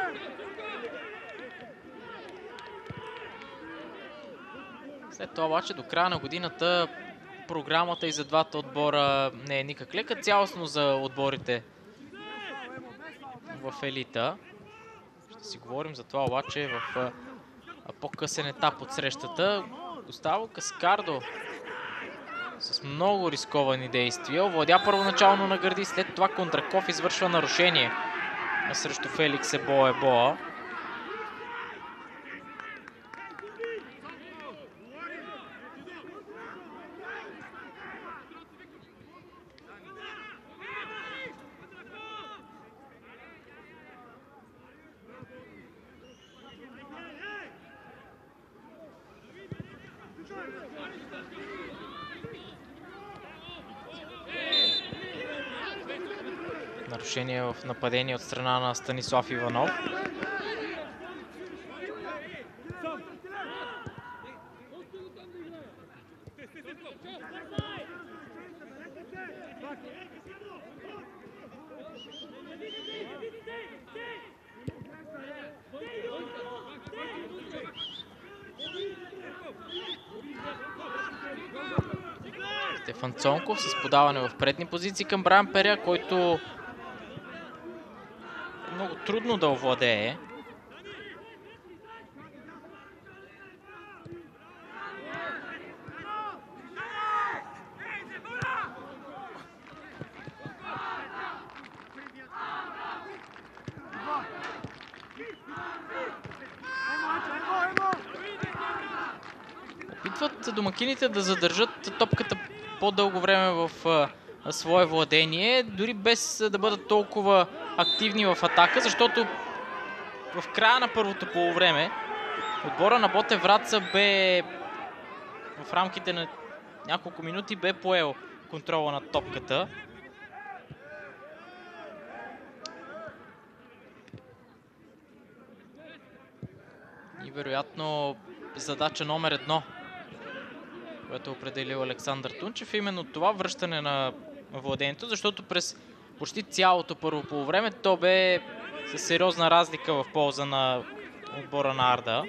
След това обаче до края на годината програмата и за двата отбора не е никак лека. Цялостно за отборите в елита. Ще си говорим за това обаче в по-късен етап от срещата. Густаво Каскардо с много рисковани действия. Овладя първоначално на Гърди, след това Кондраков извършва нарушение срещу Феликс Ебоа. Нарушение в нападение от страна на Станислав Иванов. Стефан Цонков с подаване в предни позиции към Брайан Перя, който много трудно да овладее. Опитват домакините да задържат топката по-дълго време в свое владение, дори без да бъдат толкова активни в атака, защото в края на първото полувреме отбора на Ботев Враца бе в рамките на няколко минути бе поел контрола на топката. И вероятно задача номер 1, което е определил Александър Тунчев, именно това връщане на владението, защото през почти цялото първо полувреме то бе със сериозна разлика в полза на отбора на Арда.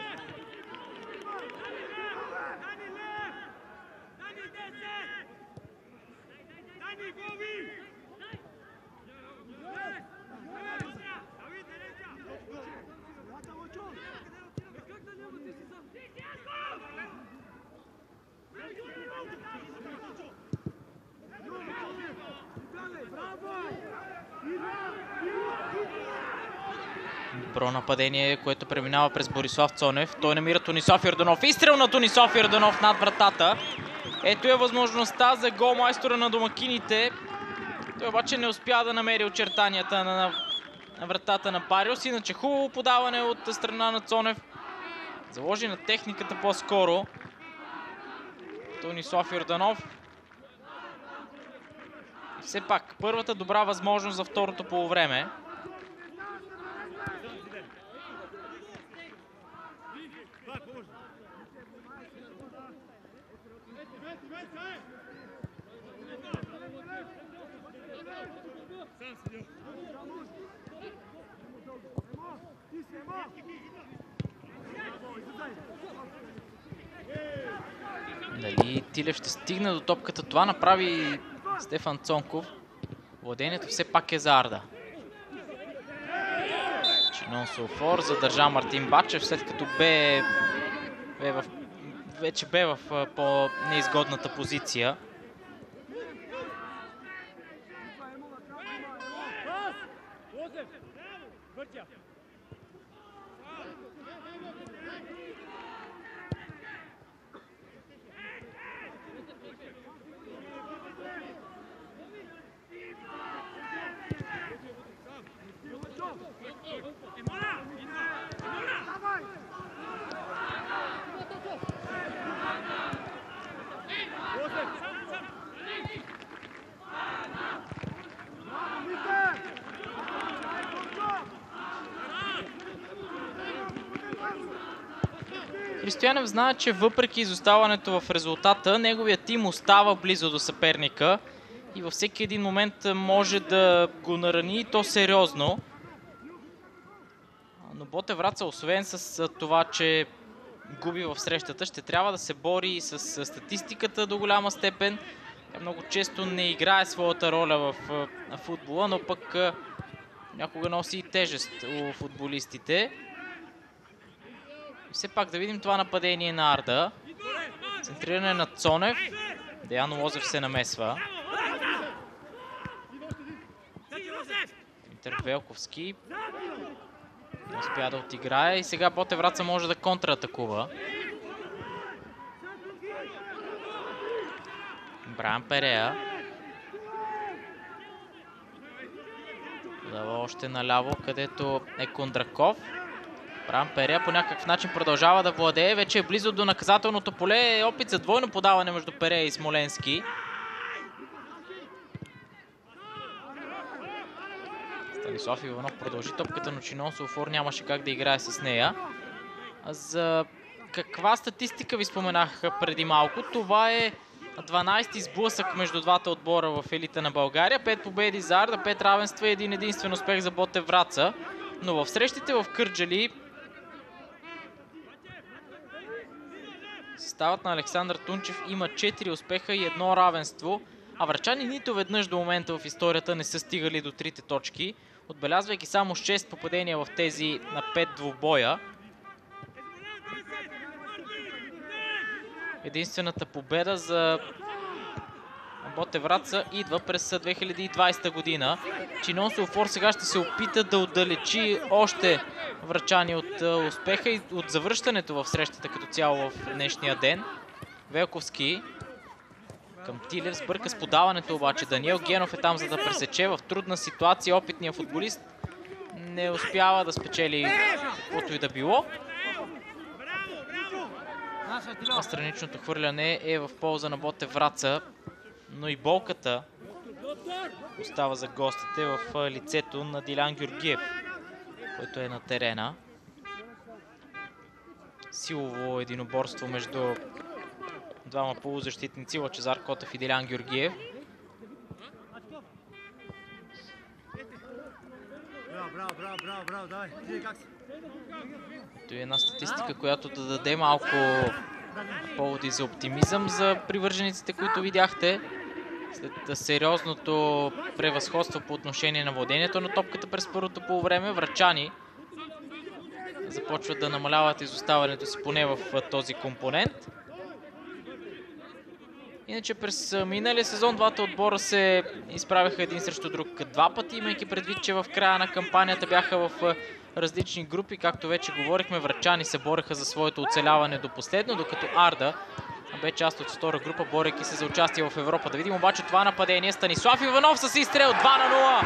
Добро нападение, което преминава през Борислав Цонев. Той намира Тонислав Йорданов. Изстрел на Тонислав Йорданов над вратата. Ето е възможността за гол майстора на домакините. Той обаче не успя да намери очертанията на вратата на Париус. Иначе хубаво подаване от страна на Цонев. Заложи на техниката по-скоро Тонислав Йорданов. Все пак, първата добра възможност за второто полувреме. Дали Тилев ще стигне до топката? Това направи Стефан Цонков. Владението все пак е за Арда. Чинон Солфор задържа Мартин Бачев, след като вече бе в по-неизгодната позиция. Христоянов знае, че въпреки изоставането в резултата, неговият тим остава близо до съперника и във всеки един момент може да го нарани, и то сериозно. Но Ботев Враца, освен с това, че губи в срещата, ще трябва да се бори и с статистиката до голяма степен. Много често не играе своята роля в футбола, но пък някога носи и тежест у футболистите. Все пак да видим това нападение на Арда. Центриране на Цонев. Деян Лозев се намесва. Димитър Велковски не успя да отиграе и сега Ботев Враца може да контратакува. Брайан Перея. Дава още наляво, където е Кондраков. Брайан Перея по някакъв начин продължава да владее. Вече е близо до наказателното поле. Опит за двойно подаване между Перея и Смоленски. Станислав Иванов продължи топката, но Чинон Софор нямаше как да играе с нея. За каква статистика ви споменах преди малко? Това е 12-ти сблъсък между двата отбора в елита на България. 5 победи за Арда, 5 равенства и един единствен успех за Ботев Враца. Но в срещите в Кърджали съставът на Александър Тунчев има 4 успеха и 1 равенство. А врачани нито веднъж до момента в историята не са стигали до 3 точки, отбелязвайки само 6 попадения в тези на 5 двубоя. Единствената победа за Ботев Враца идва през 2020 година. Чинон Софор сега ще се опита да отдалечи още врачани от успеха и от завръщането в срещата като цяло в днешния ден. Велковски към Тилев, сбърка с подаването обаче. Даниел Генов е там, за да пресече. В трудна ситуация опитният футболист не успява да спечели каквото и да било. А страничното хвърляне е в полза на Ботев Враца, но и болката остава за гостите в лицето на Дилян Георгиев, който е на терена. Силово единоборство между двама полузащитници, Лъчезар Котев и Дилян Георгиев. Това е една статистика, която да даде малко поводи за оптимизъм за привържениците, които видяхте. След сериозното превъзходство по отношение на владението на топката през първото полувреме, врачани започват да намаляват изоставането си поне в този компонент. Иначе през миналия сезон двата отбора се изправяха един срещу друг 2 пъти, имайки предвид, че в края на кампанията бяха в различни групи. Както вече говорихме, врачани се бореха за своето оцеляване до последно, докато Арда бе част от втора група, борейки се за участие в Европа. Да видим обаче това нападение. Станислав Иванов с изстрел 2-0.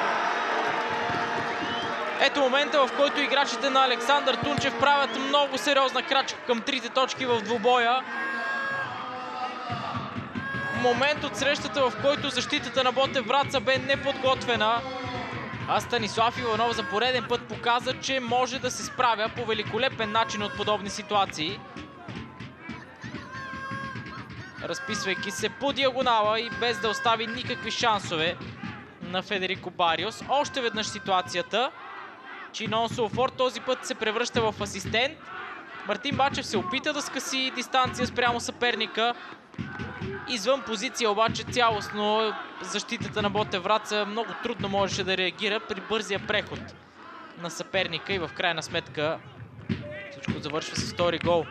Ето момента, в който играчите на Александър Тунчев правят много сериозна крачка към 3 точки в двубоя. Момент от срещата, в който защитата на Ботев Враца бе неподготвена. А Станислав Иванов за пореден път показа, че може да се справя по великолепен начин от подобни ситуации. Разписвайки се по диагонала и без да остави никакви шансове на Федерико Бариос. Още веднъж ситуацията. Чинон Софор този път се превръща в асистент. Мартин Бачев се опита да скъси дистанция спрямо съперника. Извън позиция обаче цялостно защитата на Ботев Враца много трудно можеше да реагира при бързия преход на съперника и в крайна сметка всичко завършва с втори гол.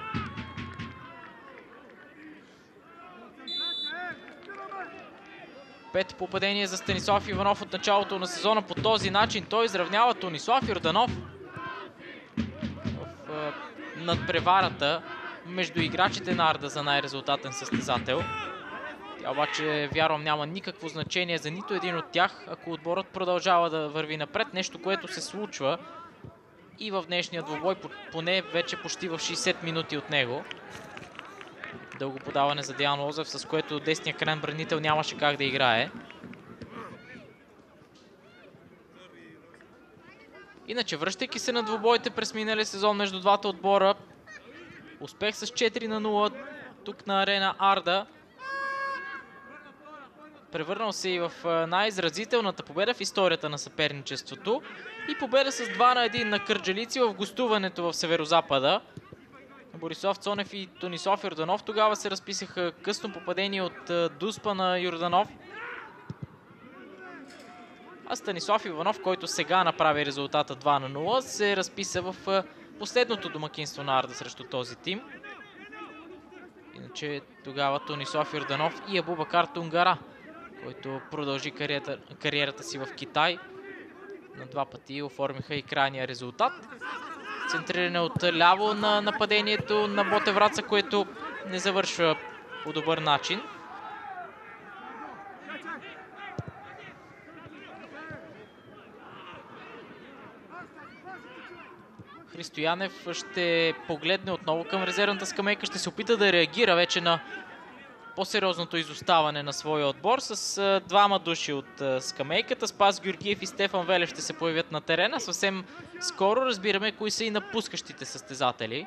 Пето попадение за Станислав Иванов от началото на сезона. По този начин той изравнява Тонислав Йорданов в надпреварата между играчите на Арда за най-резултатен състезател. Тя обаче, вярвам, няма никакво значение за нито един от тях, ако отборът продължава да върви напред. Нещо, което се случва и в днешния двубой, поне вече почти в 60 минути от него. Дълго подаване за Деян Лозев, с което десния крайен бранител нямаше как да играе. Иначе, връщайки се на двубоите през миналия сезон между двата отбора, успех с 4-0 тук на арена Арда. Превърнал се и в най-изразителната победа в историята на съперничеството и победа с 2-1 на кърджалийци в гостуването в Северозапада. Борислав Цонев и Тонислав Йорданов тогава се разписаха късно попадение от дуспа на Йорданов. А Станислав Иванов, който сега направи резултата 2-0, се разписа в последното домакинство на Арда срещу този тим. Иначе тогава Тонислав Йорданов и Абубакар Тунгара, който продължи кариерата си в Китай. На 2 пъти оформиха и крайния резултат. Центриране от ляво на нападението на Ботев Враца, което не завършва по добър начин. Христо Янев ще погледне отново към резервната скамейка, ще се опита да реагира вече на по-сериозното изоставане на своя отбор с двама души от скамейката. Спас Георгиев и Стефан Велев ще се появят на терена. Съвсем скоро разбираме кои са и напускащите състезатели.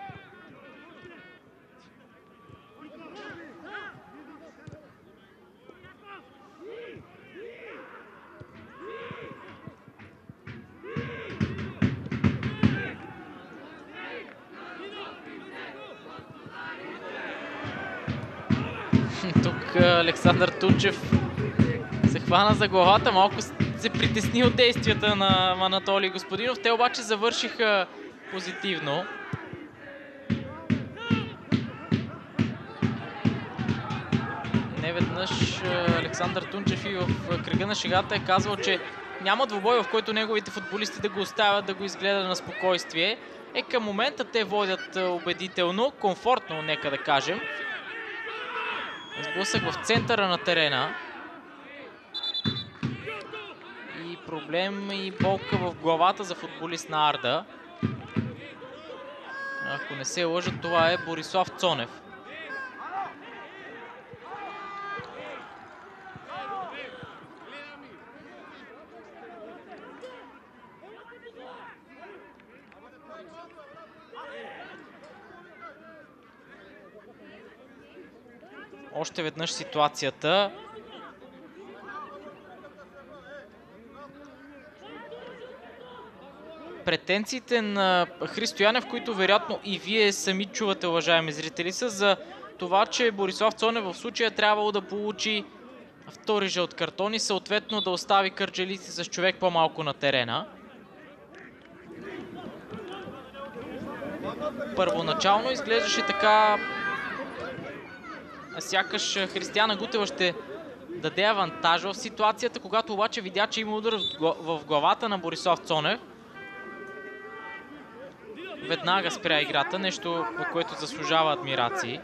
Тук Александър Тунчев се хвана за главата, малко се притесни от действията на Анатолий Господинов. Те обаче завършиха позитивно. Неведнъж Александър Тунчев и в кръга на шегата е казвал, че няма двубой, в който неговите футболисти да го оставят да го изгледа на спокойствие. Към момента те водят убедително, комфортно, нека да кажем. Сблъсък в центъра на терена. И проблем и болка в главата за футболист на Арда. Ако не се лъжа, това е Борислав Цонев. Още веднъж ситуацията. Претенциите на Христо Янев, които вероятно и вие сами чувате, уважаеми зрители, са за това, че Борислав Цонев в случая трябвало да получи втори жълт картон и съответно да остави кърджалийци с човек по-малко на терена. Първоначално изглеждаше така, сякаш Християна Гутева ще даде авантаж в ситуацията, когато обаче видя, че има удар в главата на Борислав Цонев. Веднага спря играта, нещо по което заслужава адмирации.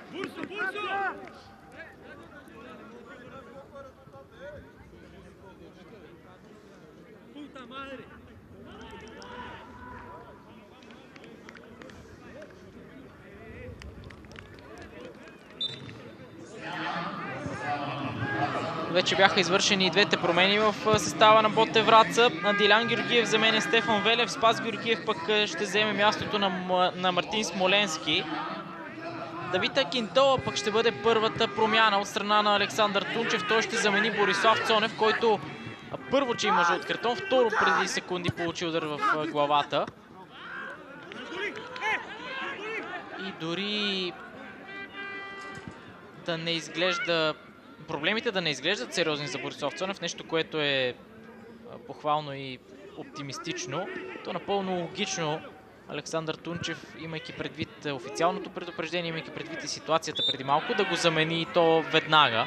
Вече бяха извършени и двете промени в състава на Ботев Враца. Дилян Георгиев заменя Стефан Велев, Спас Георгиев пък ще вземе мястото на Мартин Смоленски. Давид Акинтола пък ще бъде първата промяна от страна на Александър Тунчев. Той ще замени Борислав Цонев, който първо, че има жълт картон, второ преди секунди получи удар в главата. И дори да не изглежда... Проблемите да не изглеждат сериозни за Борислав Цонев, нещо, което е похвално и оптимистично. То е напълно логично. Александър Тунчев, имайки предвид официалното предупреждение, имайки предвид и ситуацията преди малко, да го замени и то веднага.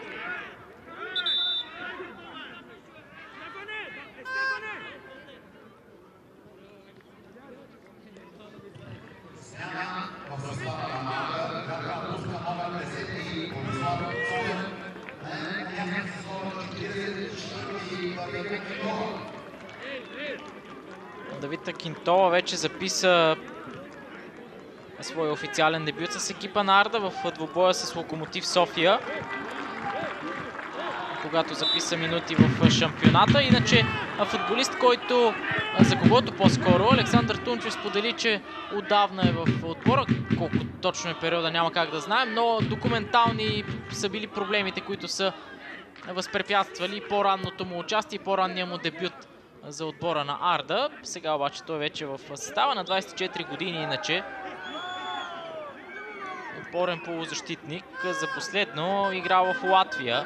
Давид Акинтола вече записа своя официален дебют с екипа на Арда в двубоя с Локомотив София, когато записа минути в шампионата. Иначе футболист, който, за когото по-скоро Александър Тунчев сподели, че отдавна е в отбора. Колко точно е периода, няма как да знаем, но документални са били проблемите, които са възпрепятствали по-ранното му участие и по-ранния му дебют за отбора на Арда. Сега обаче той вече в състава, на 24 години иначе. Отборен полузащитник, за последно играл в Латвия.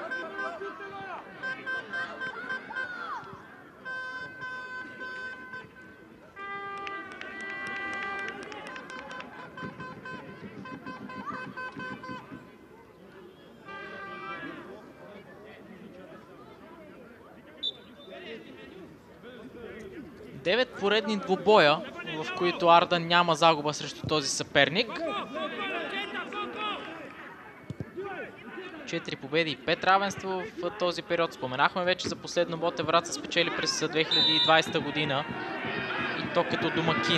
Девет поредни двубоя, в които Арда няма загуба срещу този съперник. 4 победи и 5 равенства в този период. Споменахме вече за последно Ботев Враца спечели през 2020 година и то като домакин.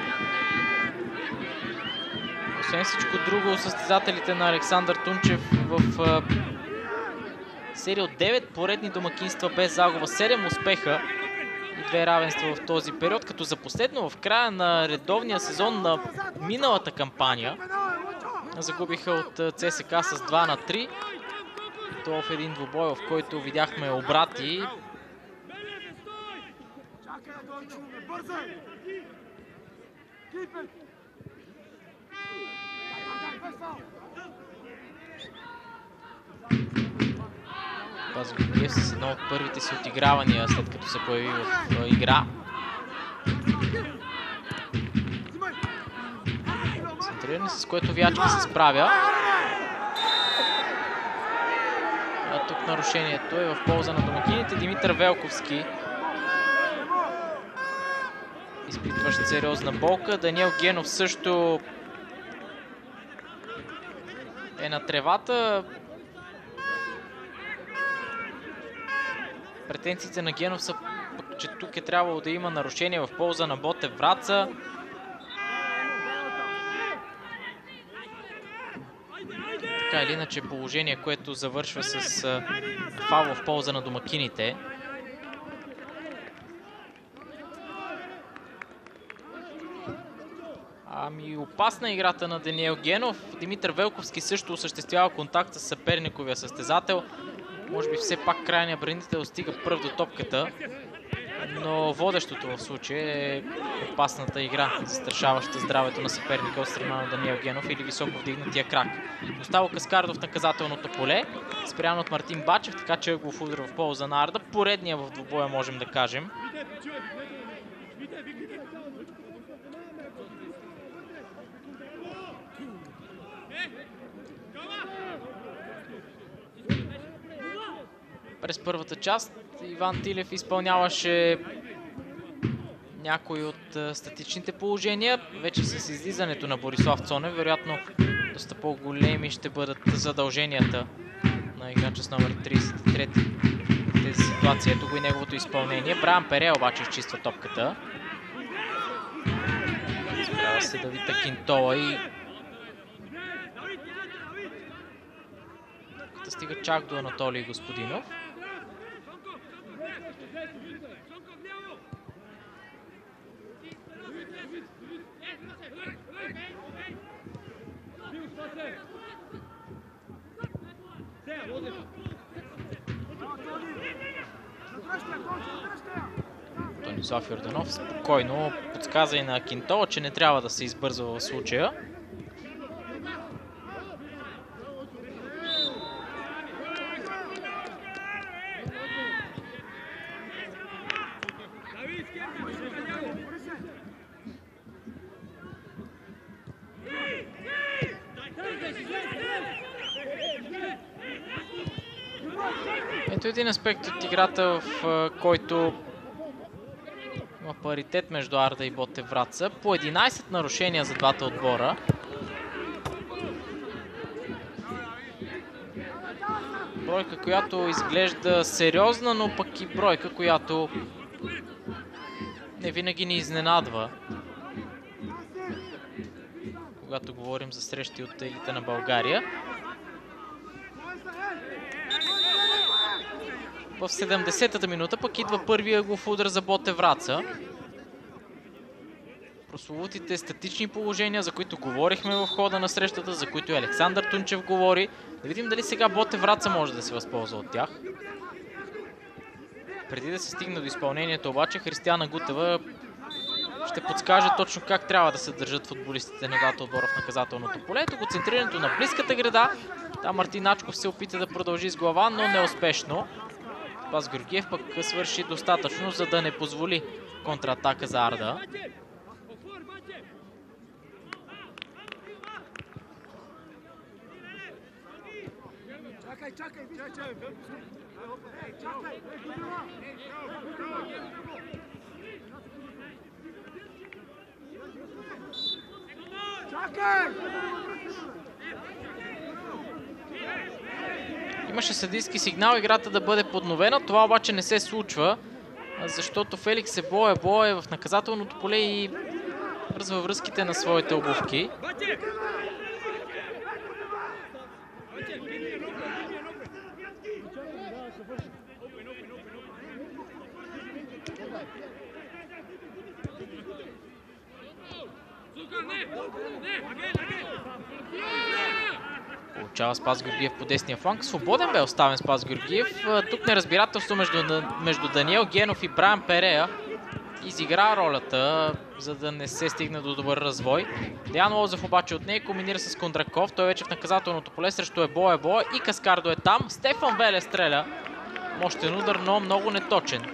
Освен всичко друго, състезателите на Александър Тунчев в серия от 9 поредни домакинства без загуба, 7 успеха и 2 равенства в този период, като за последно в края на редовния сезон на миналата кампания загубиха от ЦСК с 2-3. То в един двубой, в който видяхме обрати. Пазов с едно от първите си отигравания, след като се появи в игра. Центриране, с което Вячка се справя. А тук нарушението е в полза на домакините. Димитър Велковски, изпитващ сериозна болка. Даниел Генов също е на тревата. Претенциите на Генов са, че тук е трябвало да има нарушение в полза на Ботев Враца. Така или иначе положение, което завършва с фаул в полза на домакините. Ами опасна играта на Даниел Генов. Димитър Велковски също осъществява контакт с съперниковия състезател. Може би все пак крайният бранител стига пръв до топката, но водещото в случая е опасната игра, застрашаваща здравето на съперника от страна на Даниел Генов или високо вдигнатия крак. Остава Каскардов в наказателното поле, спрян от Мартин Бачев, така че ъглов удар в полза на Арда. Поредния в двубоя, можем да кажем. През първата част Иван Тилев изпълняваше някои от статичните положения. Вече с излизането на Борислав Цонев, вероятно доста по-големи ще бъдат задълженията на играча с номер 33 в тези ситуации. Ето го и неговото изпълнение. Брайан Пере обаче изчиства топката. Справя се Давид Акинтола и да стига чак до Анатолий Господинов. Тонислав Йорданов спокойно подсказа и на Акинтола, че не трябва да се избързва в случая. Ето един аспект от играта, в който има паритет между Арда и Ботев Враца. По 11 нарушения за двата отбора. Бройка, която изглежда сериозна, но пък и бройка, която не винаги ни изненадва, когато говорим за срещи от елита на България. В 70-та минута пък идва първия ъглов удар за Ботев Враца. Прословутите статични положения, за които говорихме в хода на срещата, за които и Александър Тунчев говори. Да видим дали сега Ботев Враца може да се възползва от тях. Преди да се стигне до изпълнението обаче, Християна Гутева ще подскаже точно как трябва да се държат футболистите на двата отбора в наказателното поле. Ето го центрирането на близката града. Там Мартин Ачков се опита да продължи с глава, но неуспешно. Спас Георгиев пък свърши достатъчно, за да не позволи контратака за Арда. Имаше съдийски сигнал играта да бъде подновена, това обаче не се случва, защото Феликс се бое в наказателното поле и връзва връзките на своите обувки. Получава Спас Георгиев по десния фланг. Свободен бе оставен Спас Георгиев. Тук неразбирателство между Даниел Генов и Брайан Перея изигра ролята, за да не се стигне до добър развой. Деян Лозев обаче от нея комбинира с Кондраков. Той вече в наказателното поле срещу Ебо и Каскардо е там. Стефан Веле стреля. Мощен удар, но много неточен.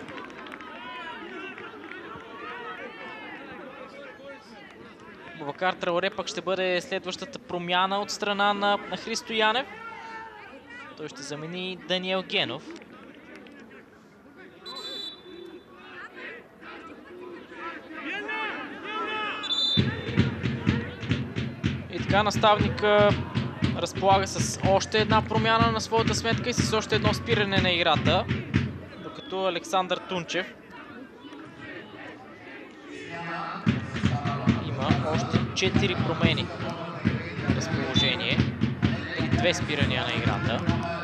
Бубакар Траоре пък ще бъде следващата промяна от страна на Христо Янев. Той ще замени Даниел Генов. И така наставника разполага с още една промяна на своята сметка и с още едно спиране на играта. Докато Александър Тунчев още 4 промени на разположение и 2 спирания на играта.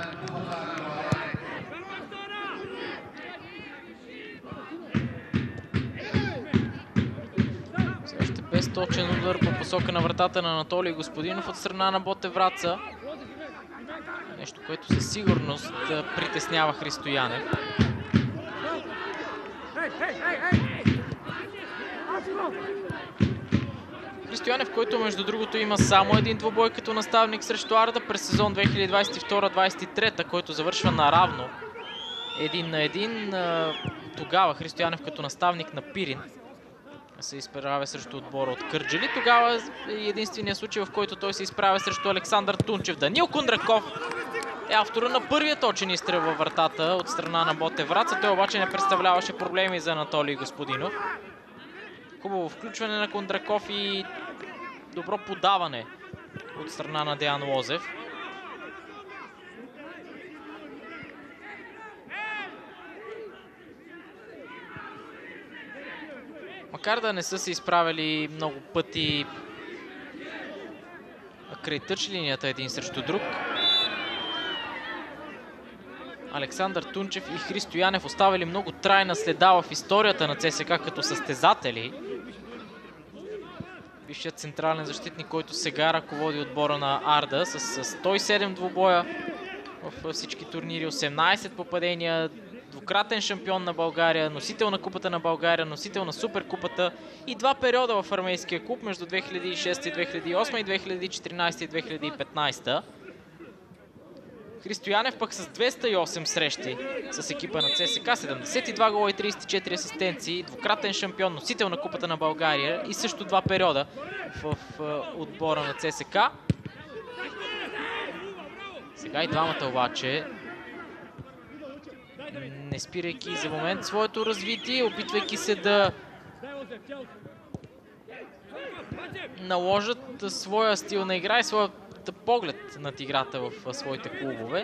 Все още без точен удар по посока на вратата на Анатолий Господинов от страна на Ботев Враца. Нещо, което със сигурност притеснява Христо Янев. Христо Янев, който между другото има само един двубой като наставник срещу Арда през сезон 2022-2023, който завършва наравно 1-1. Тогава Христо Янев като наставник на Пирин се изправя срещу отбора от Кърджали. Тогава е единственият случай, в който той се изправя срещу Александър Тунчев. Даниил Кондраков е автора на първия точен изстрел във вратата от страна на Ботев Враца. Той обаче не представляваше проблеми за Анатолий Господинов. Хубаво включване на Кондраков и добро подаване от страна на Деян Лозев. Макар да не са се изправили много пъти край тъч линията един срещу друг, Александър Тунчев и Христо Янев оставили много трайна следа в историята на ЦСКА като състезатели. Бившият централен защитник, който сега ръководи отбора на Арда с 107 двубоя в всички турнири, 18 попадения, двукратен шампион на България, носител на Купата на България, носител на Суперкупата и 2 периода в армейския клуб между 2006 и 2008 и 2014 и 2015. Христо Янев пък с 208 срещи с екипа на ЦСКА, 72 гола и 34 асистенции, двукратен шампион, носител на Купата на България и също 2 периода в отбора на ЦСКА. Сега и двамата обаче, не спирайки за момент своето развитие, опитвайки се да наложат своя стил на игра и своя поглед над играта в своите клубове.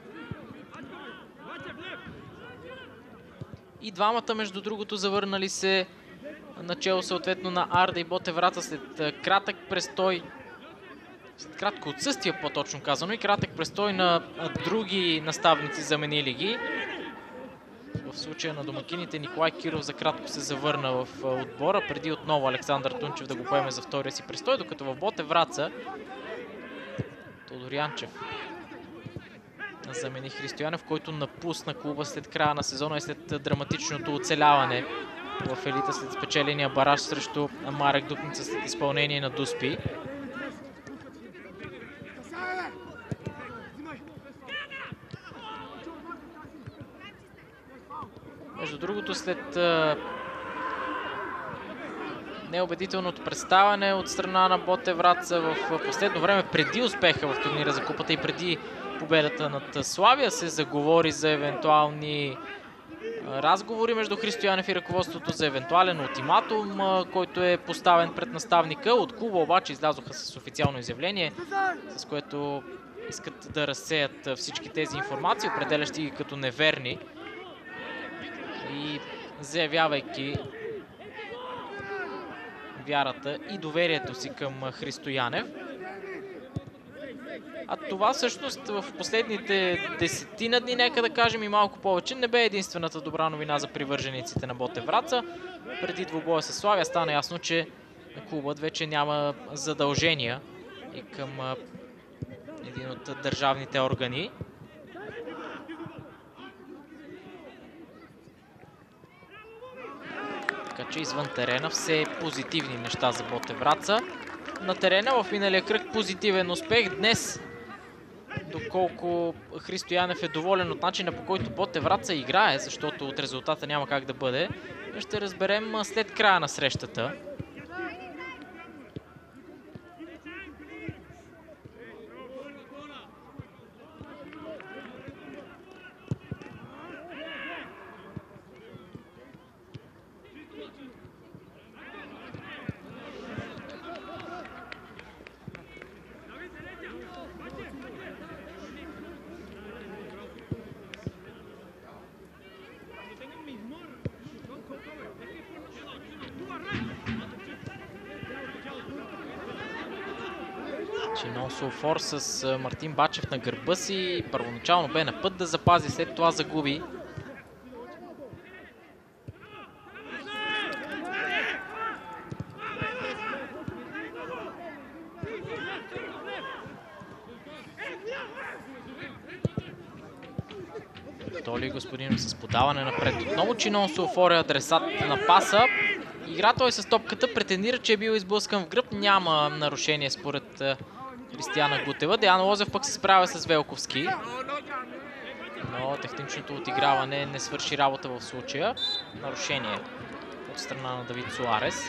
И двамата, между другото, завърнали се начало съответно на Арда и Ботев Враца след кратък престой, след кратко отсъствие по-точно казано и кратък престой на други наставници, заменили ги. В случая на домакините Николай Киров за кратко се завърна в отбора, преди отново Александър Тунчев да го поеме за втория си престой, докато в Ботев Враца Тодор Янчев замени Христоянов, който напусна клуба след края на сезона и след драматичното оцеляване в елита след спечеления бараж срещу Марек Дупница след изпълнение на Дуспи. Между другото, след неубедителното представяне от страна на Ботев Враца в последно време, преди успеха в турнира за купата и преди победата над Славия, се заговори за евентуални разговори между Христоянов и ръководството, за евентуален ултиматум, който е поставен пред наставника. От клуба обаче излязоха с официално изявление, с което искат да разсеят всички тези информации, определящи ги като неверни и заявявайки вярата и доверието си към Христоянев. А това всъщност в последните 10 дни, нека да кажем и малко повече, не бе единствената добра новина за привържениците на Ботев Враца. Преди двубоя с Славия стана ясно, че клубът вече няма задължения и към един от държавните органи. Така че извън терена все позитивни неща за Ботев Враца. На терена в миналия кръг позитивен успех. Днес, доколко Христоянов е доволен от начина, по който Ботев Враца играе, защото от резултата няма как да бъде, ще разберем след края на срещата. Чинон Сулфор с Мартин Бачев на гърба си. Първоначално бе на път да запази, след това загуби. Толи Господинов с подаване напред. Отново Чинон Сулфор е адресат на паса. Игрател е с топката, претендира, че е бил изблъскан в гръб. Няма нарушение според Християна Гутева. Деян Лозев пък се справя с Велковски. Но техничното отиграване не свърши работа в случая. Нарушение от страна на Давид Суарес.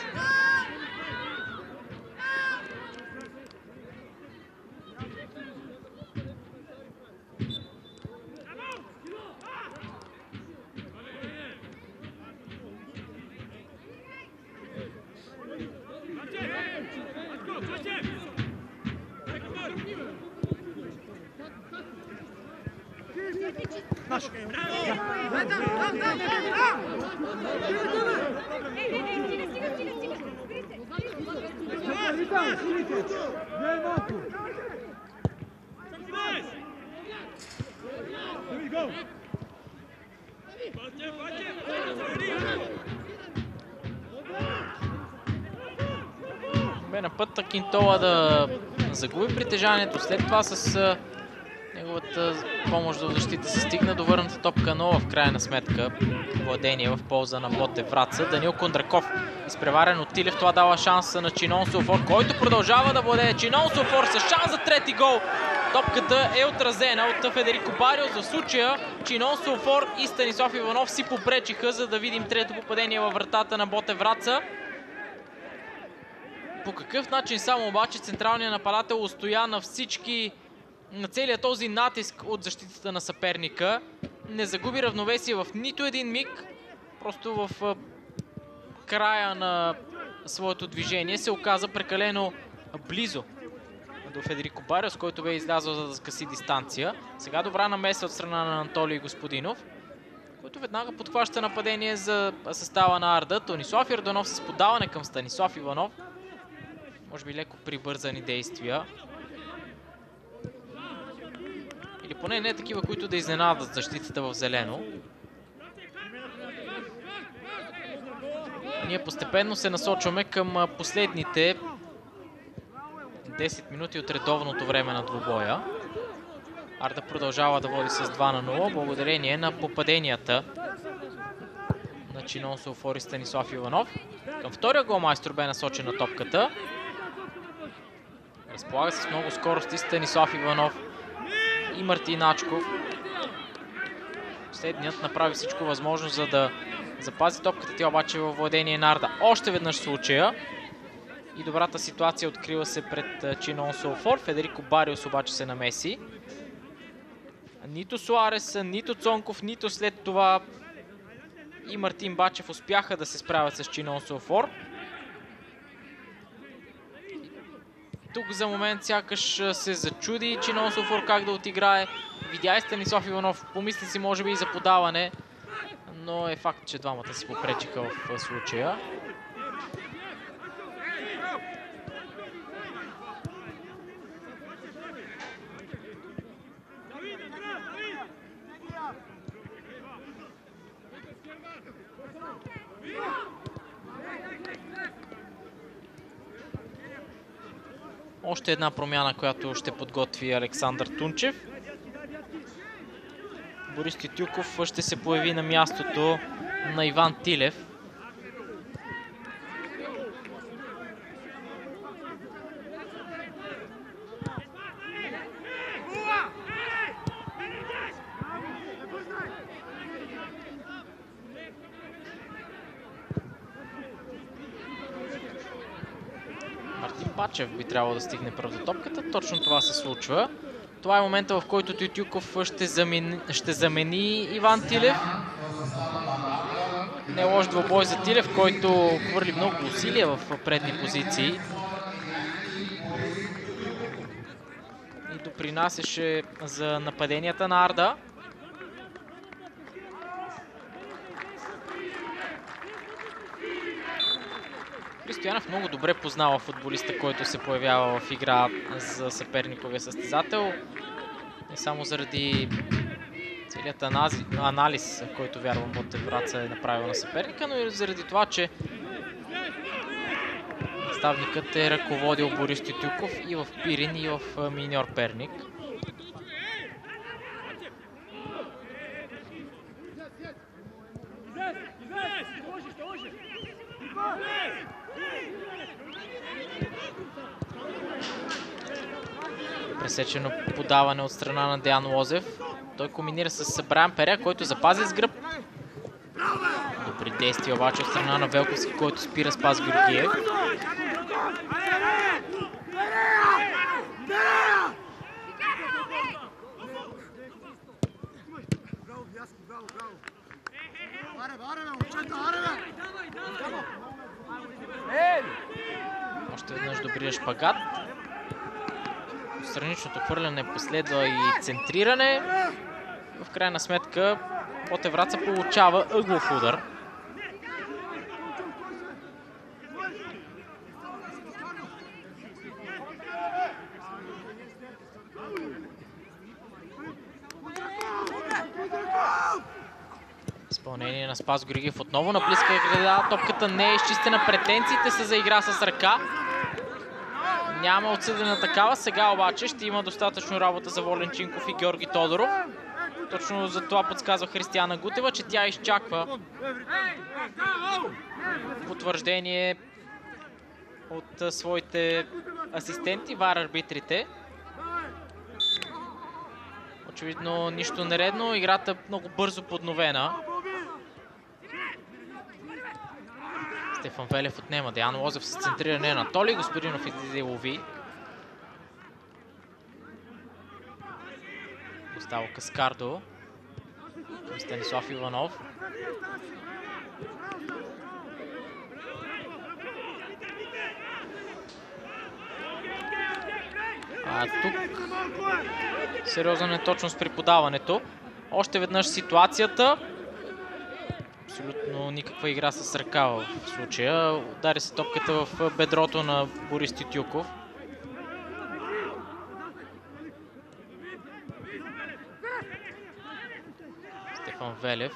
Бе на път Акинтола да загуби притежанието. След това с неговата помощ за защита се стигна до върната топка, но в крайна сметка владение в полза на Ботев Враца. Данил Кондраков изпреварен от Тилев. Това дава шанса на Чинон Сулфор, който продължава да владее. Чинон Сулфор с шанс за трети гол. Топката е отразена от Федерико Бариос. В случая Чинон Сулфор и Станислав Иванов си попречиха, за да видим трето попадение във вратата на Ботев Враца. По какъв начин само обаче централният нападател устоя на целият този натиск от защитата на съперника. Не загуби равновесие в нито един миг. Просто в края на своето движение се оказа прекалено близо до Федерико Бариос, който бе излязъл за да скъси дистанция. Сега добра намеса от страна на Анатолий Господинов, който веднага подхваща нападение за състава на Арда. Тонислав Йорданов с подаване към Станислав Иванов. Може би леко прибързани действия. Или поне не такива, които да изненадат защитата в зелено. Ние постепенно се насочваме към последните 10 минути от редовното време на двубоя. Арда продължава да води с 2-0, благодарение на попаденията на Чинон Сулфор и Станислав Иванов. Към втория голмайстор бе насочена топката. Разполага с много скорост и Станислав Иванов и Мартин Ачков. Последният направи всичко възможно, за да запази топката. Тя обаче във владение на Арда. Още веднъж случая. И добрата ситуация открива се пред Чинон Сулфор. Федерико Бариус обаче се намеси. Нито Суарес, нито Цонков, нито след това и Мартин Бачев успяха да се справят с Чинон Сулфор. Тук за момент сякаш се зачуди Чинон Сулфор как да отиграе. Видя и Станислав Иванов, помисли си може би и за подаване, но е факт, че двамата си попречиха в случая. Още една промяна, която ще подготви Александър Тунчев. Борис Тютюков ще се появи на мястото на Иван Тилев. Бачев би трябвало да стигне пръв до топката. Точно това се случва. Това е момента, в който Тютюков ще замени Иван Тилев. Не е лош двубой за Тилев, който хвърли много усилия в предни позиции. И допринасяше за нападенията на Арда. Стоянов много добре познава футболиста, който се появява в игра за съперниковия състезател. Не само заради целият анализ, който вярвам Ботев Враца е направил на съперника, но и заради това, че наставникът е ръководил Борис Тютюков и в Пирин, и в Миньор Перник. Пресечено подаване от страна на Деян Лозев. Той комбинира с Брайан Пере, който запази с гръб. Добри действия обаче от страна на Велковски, който спира Спас Георгиев. Още веднъж добрия шпагат. Страничното хвърляне последва и центриране. В крайна сметка Ботев Враца получава ъглов удар. Изпълнение на Спас Георгиев отново на близка града. Топката не е изчистена. Претенциите са за игра с ръка. Няма отсъдена такава. Сега обаче ще има достатъчно работа за Волен Чинков и Георги Тодоров. Точно за това подсказва Християна Гутева, че тя изчаква потвърждение от своите асистенти, вар-арбитрите. Очевидно нищо нередно. Играта много бързо подновена. Стефан Велев отнема. Деян Лозев с центриране на Толи. Господинов излезе и лови. Густаво Каскардо към Станислав Иванов. Тук сериозна неточност при подаването. Още веднъж ситуацията. Абсолютно никаква игра с ръка в случая. Удари се топката в бедрото на Борис Тютюков. Стефан Велев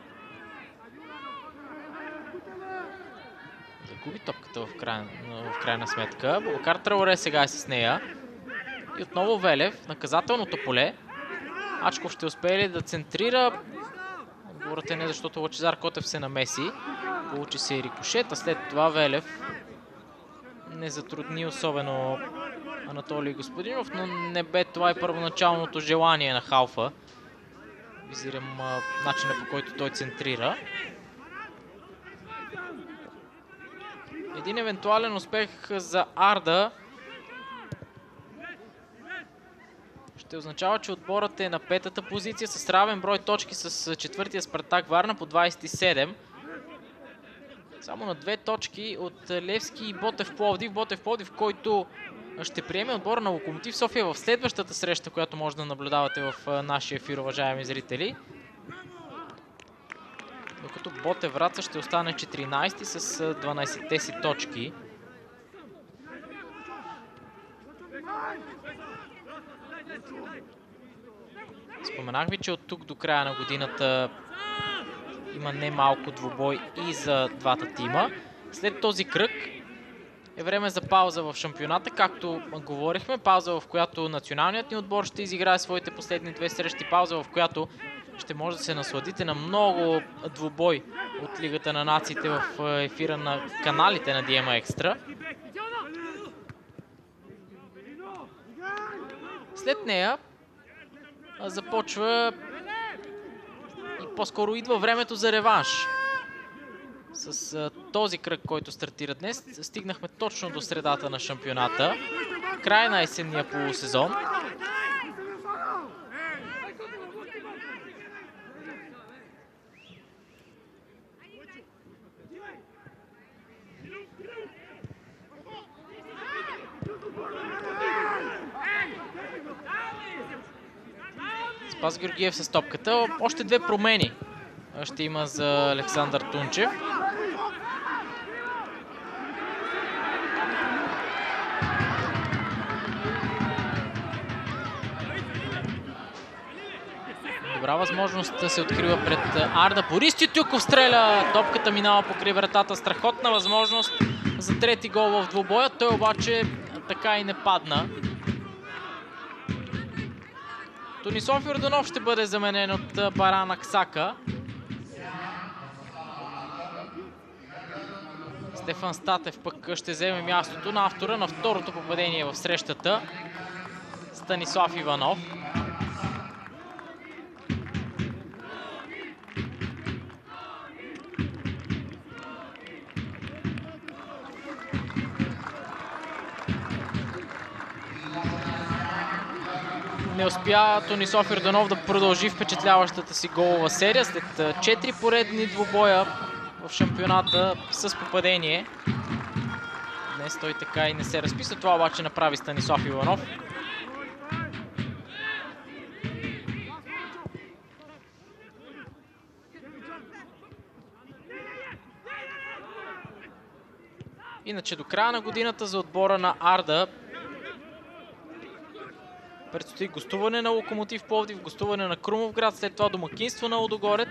загуби топката в крайна сметка. Бобакар Траоре сега е с нея. И отново Велев, наказателното поле. Ачков ще успее ли да центрира? Отговорът е не, защото Лъчезар Котев се намеси. Получи се и рикошет, а след това Велев не затрудни особено Анатолий Господинов, но не бе това и първоначалното желание на Хауфа. Визирам начина, по който той центрира. Един евентуален успех за Арда ще означава, че отборът е на петата позиция с равен брой точки с четвъртия Спартак Варна по 27. Само на 2 точки от Левски и Ботев Пловдив. Ботев Пловдив, който ще приеме отбора на Локомотив София в следващата среща, която може да наблюдавате в нашия ефир, уважаеми зрители. Докато Ботев Враца ще остане 14 с 12-те си точки. Споменах ви, че от тук до края на годината има немалко двубой и за двата тима. След този кръг е време за пауза в шампионата, както говорихме. Пауза, в която националният ни отбор ще изиграе своите последни 2 срещи. Пауза, в която ще може да се насладите на много двубой от Лигата на нациите в ефира на каналите на DMA Extra. След нея започва и по-скоро идва времето за реванш. С този кръг, който стартира днес, стигнахме точно до средата на шампионата. Край на есенния полусезон. Спас Георгиев с топката. Още 2 промени ще има за Александър Тунчев. Добра възможност да се открива пред Арда. Борис Тютюков стреля. Топката минава покрай вратата. Страхотна възможност за трети гол в двубоя. Той обаче така и не падна. Тонислав Йорданов ще бъде заменен от Баран Аксака. Стефан Статев пък ще вземе мястото на автора на второто попадение в срещата, Станислав Иванов. Не успя Тонислав Йорданов да продължи впечатляващата си голова серия след 4 поредни двубоя в шампионата с попадение. Днес той така и не се разписа. Това обаче направи Станислав Иванов. Иначе до края на годината за отбора на Арда предстои гостуване на Локомотив Пловдив, гостуване на Крумовград, след това домакинство на Лудогорец.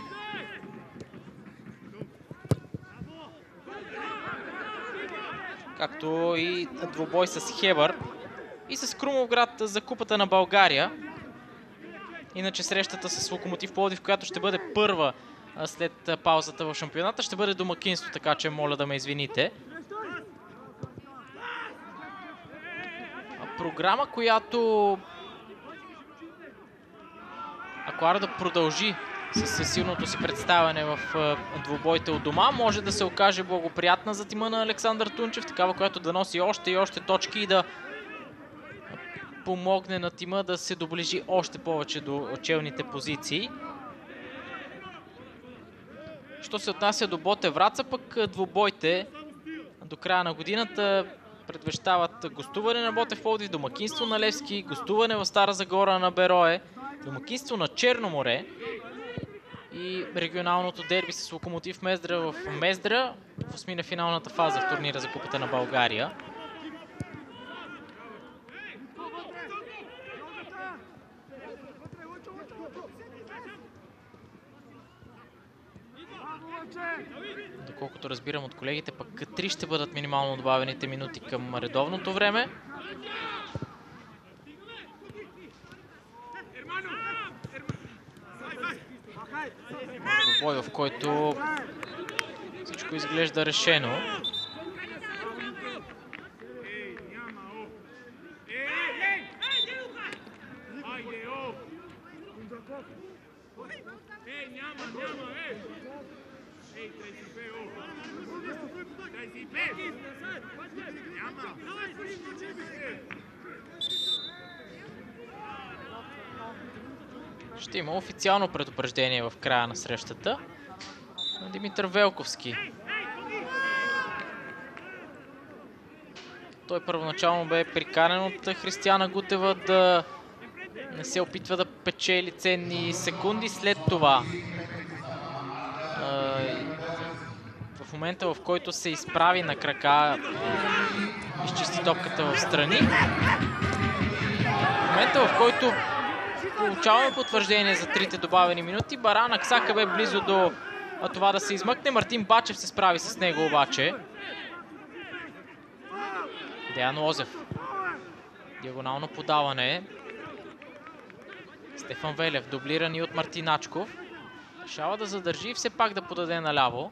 Както и двубой с Хебър и с Крумовград за Купата на България. Иначе срещата с Локомотив Пловдив, която ще бъде първа след паузата в шампионата, ще бъде домакинство, така че моля да ме извините. Програма, която, ако Арда продължи с силното си представяне в двубойте от дома, може да се окаже благоприятна за тима на Александър Тунчев, такава, която да носи още и още точки и да помогне на тима да се доближи още повече до челните позиции. Що се отнася до Ботев Враца, пък двубойте до края на годината предвещават гостуване на Ботев Пловдив, домакинство на Левски, гостуване в Стара Загора на Берое, домакинство на Черно море и регионалното дерби с Локомотив Мездра в Мездра в осмина финалната фаза в турнира за Купата на България. Доколкото разбирам от колегите, пък 3 ще бъдат минимално добавените минути към редовното време. Бой, в който всичко изглежда решено. Ще има официално предупреждение в края на срещата на Димитър Велковски. Той първоначално бе приканен от Християна Гутева да не се опитва да печели ценни секунди. След това, в момента, в който се изправи на крака, изчисти топката в страни. В момента, в който получаваме потвърждение за трите добавени минути, Баран Аксака бе близо до това да се измъкне. Мартин Бачев се справи с него обаче. Деян Лозев. Диагонално подаване. Стефан Велев, дублиран и от Мартин Ачков. Решава да задържи и все пак да подаде наляво.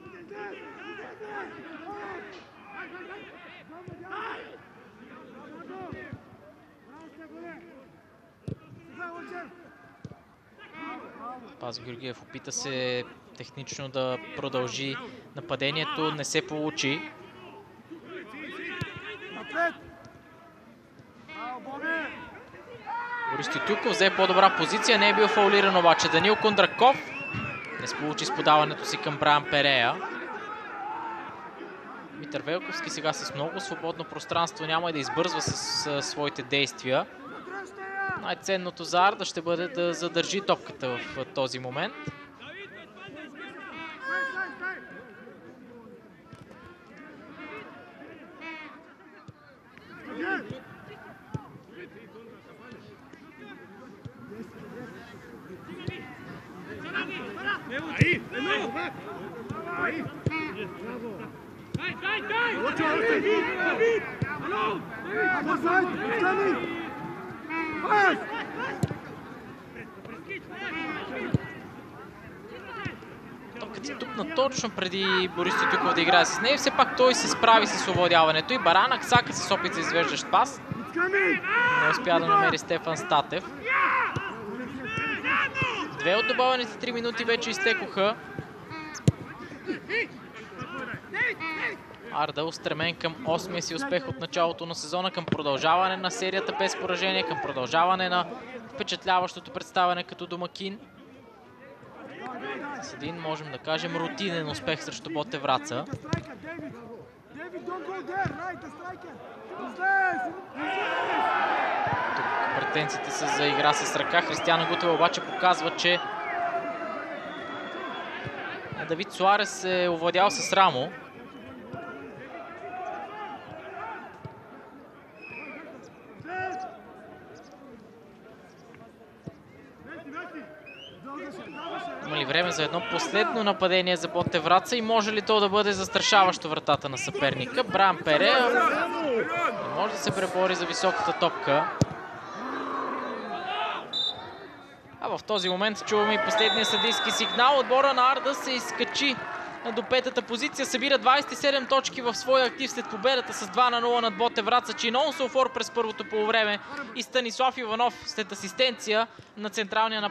Паз Георгиев опита се технично да продължи нападението, не се получи. Борис Тютюков взе по-добра позиция, не е бил фаулиран обаче. Данил Кондраков не сполучи с подаването си към Брайан Перея. Димитър Велковски сега с много свободно пространство, няма и да избързва с своите действия. Най-ценното за Арда ще бъде да задържи топката в този момент. Топката тупна точно преди Борис Тютюков да играе с нея. Все пак той се справи с овладяването и Баран Аксака с опит за извеждащ пас. Не успя да намери Стефан Статев. Две от добавените 3 минути вече изтекоха. Арда устремен към 8-я си успех от началото на сезона, към продължаване на серията без поражение, към продължаване на впечатляващото представяне като домакин. С един, можем да кажем, рутинен успех срещу Ботев Враца. Тук претенциите са за игра с ръка. Християна Гутева обаче показва, че Давид Суарес е овладял с рамо. Има ли време за едно последно нападение за Ботев Враца и може ли то да бъде застрашаващо вратата на съперника? Брайан Перея не може да се пребори за високата топка. А в този момент чуваме и последния съдийски сигнал. Отбора на Арда се изкачи до петата позиция. Събира 27 точки в своя актив след победата с 2-0 над Ботев Враца. Чинон Софор през първото полувреме и Станислав Иванов след асистенция на централния нападател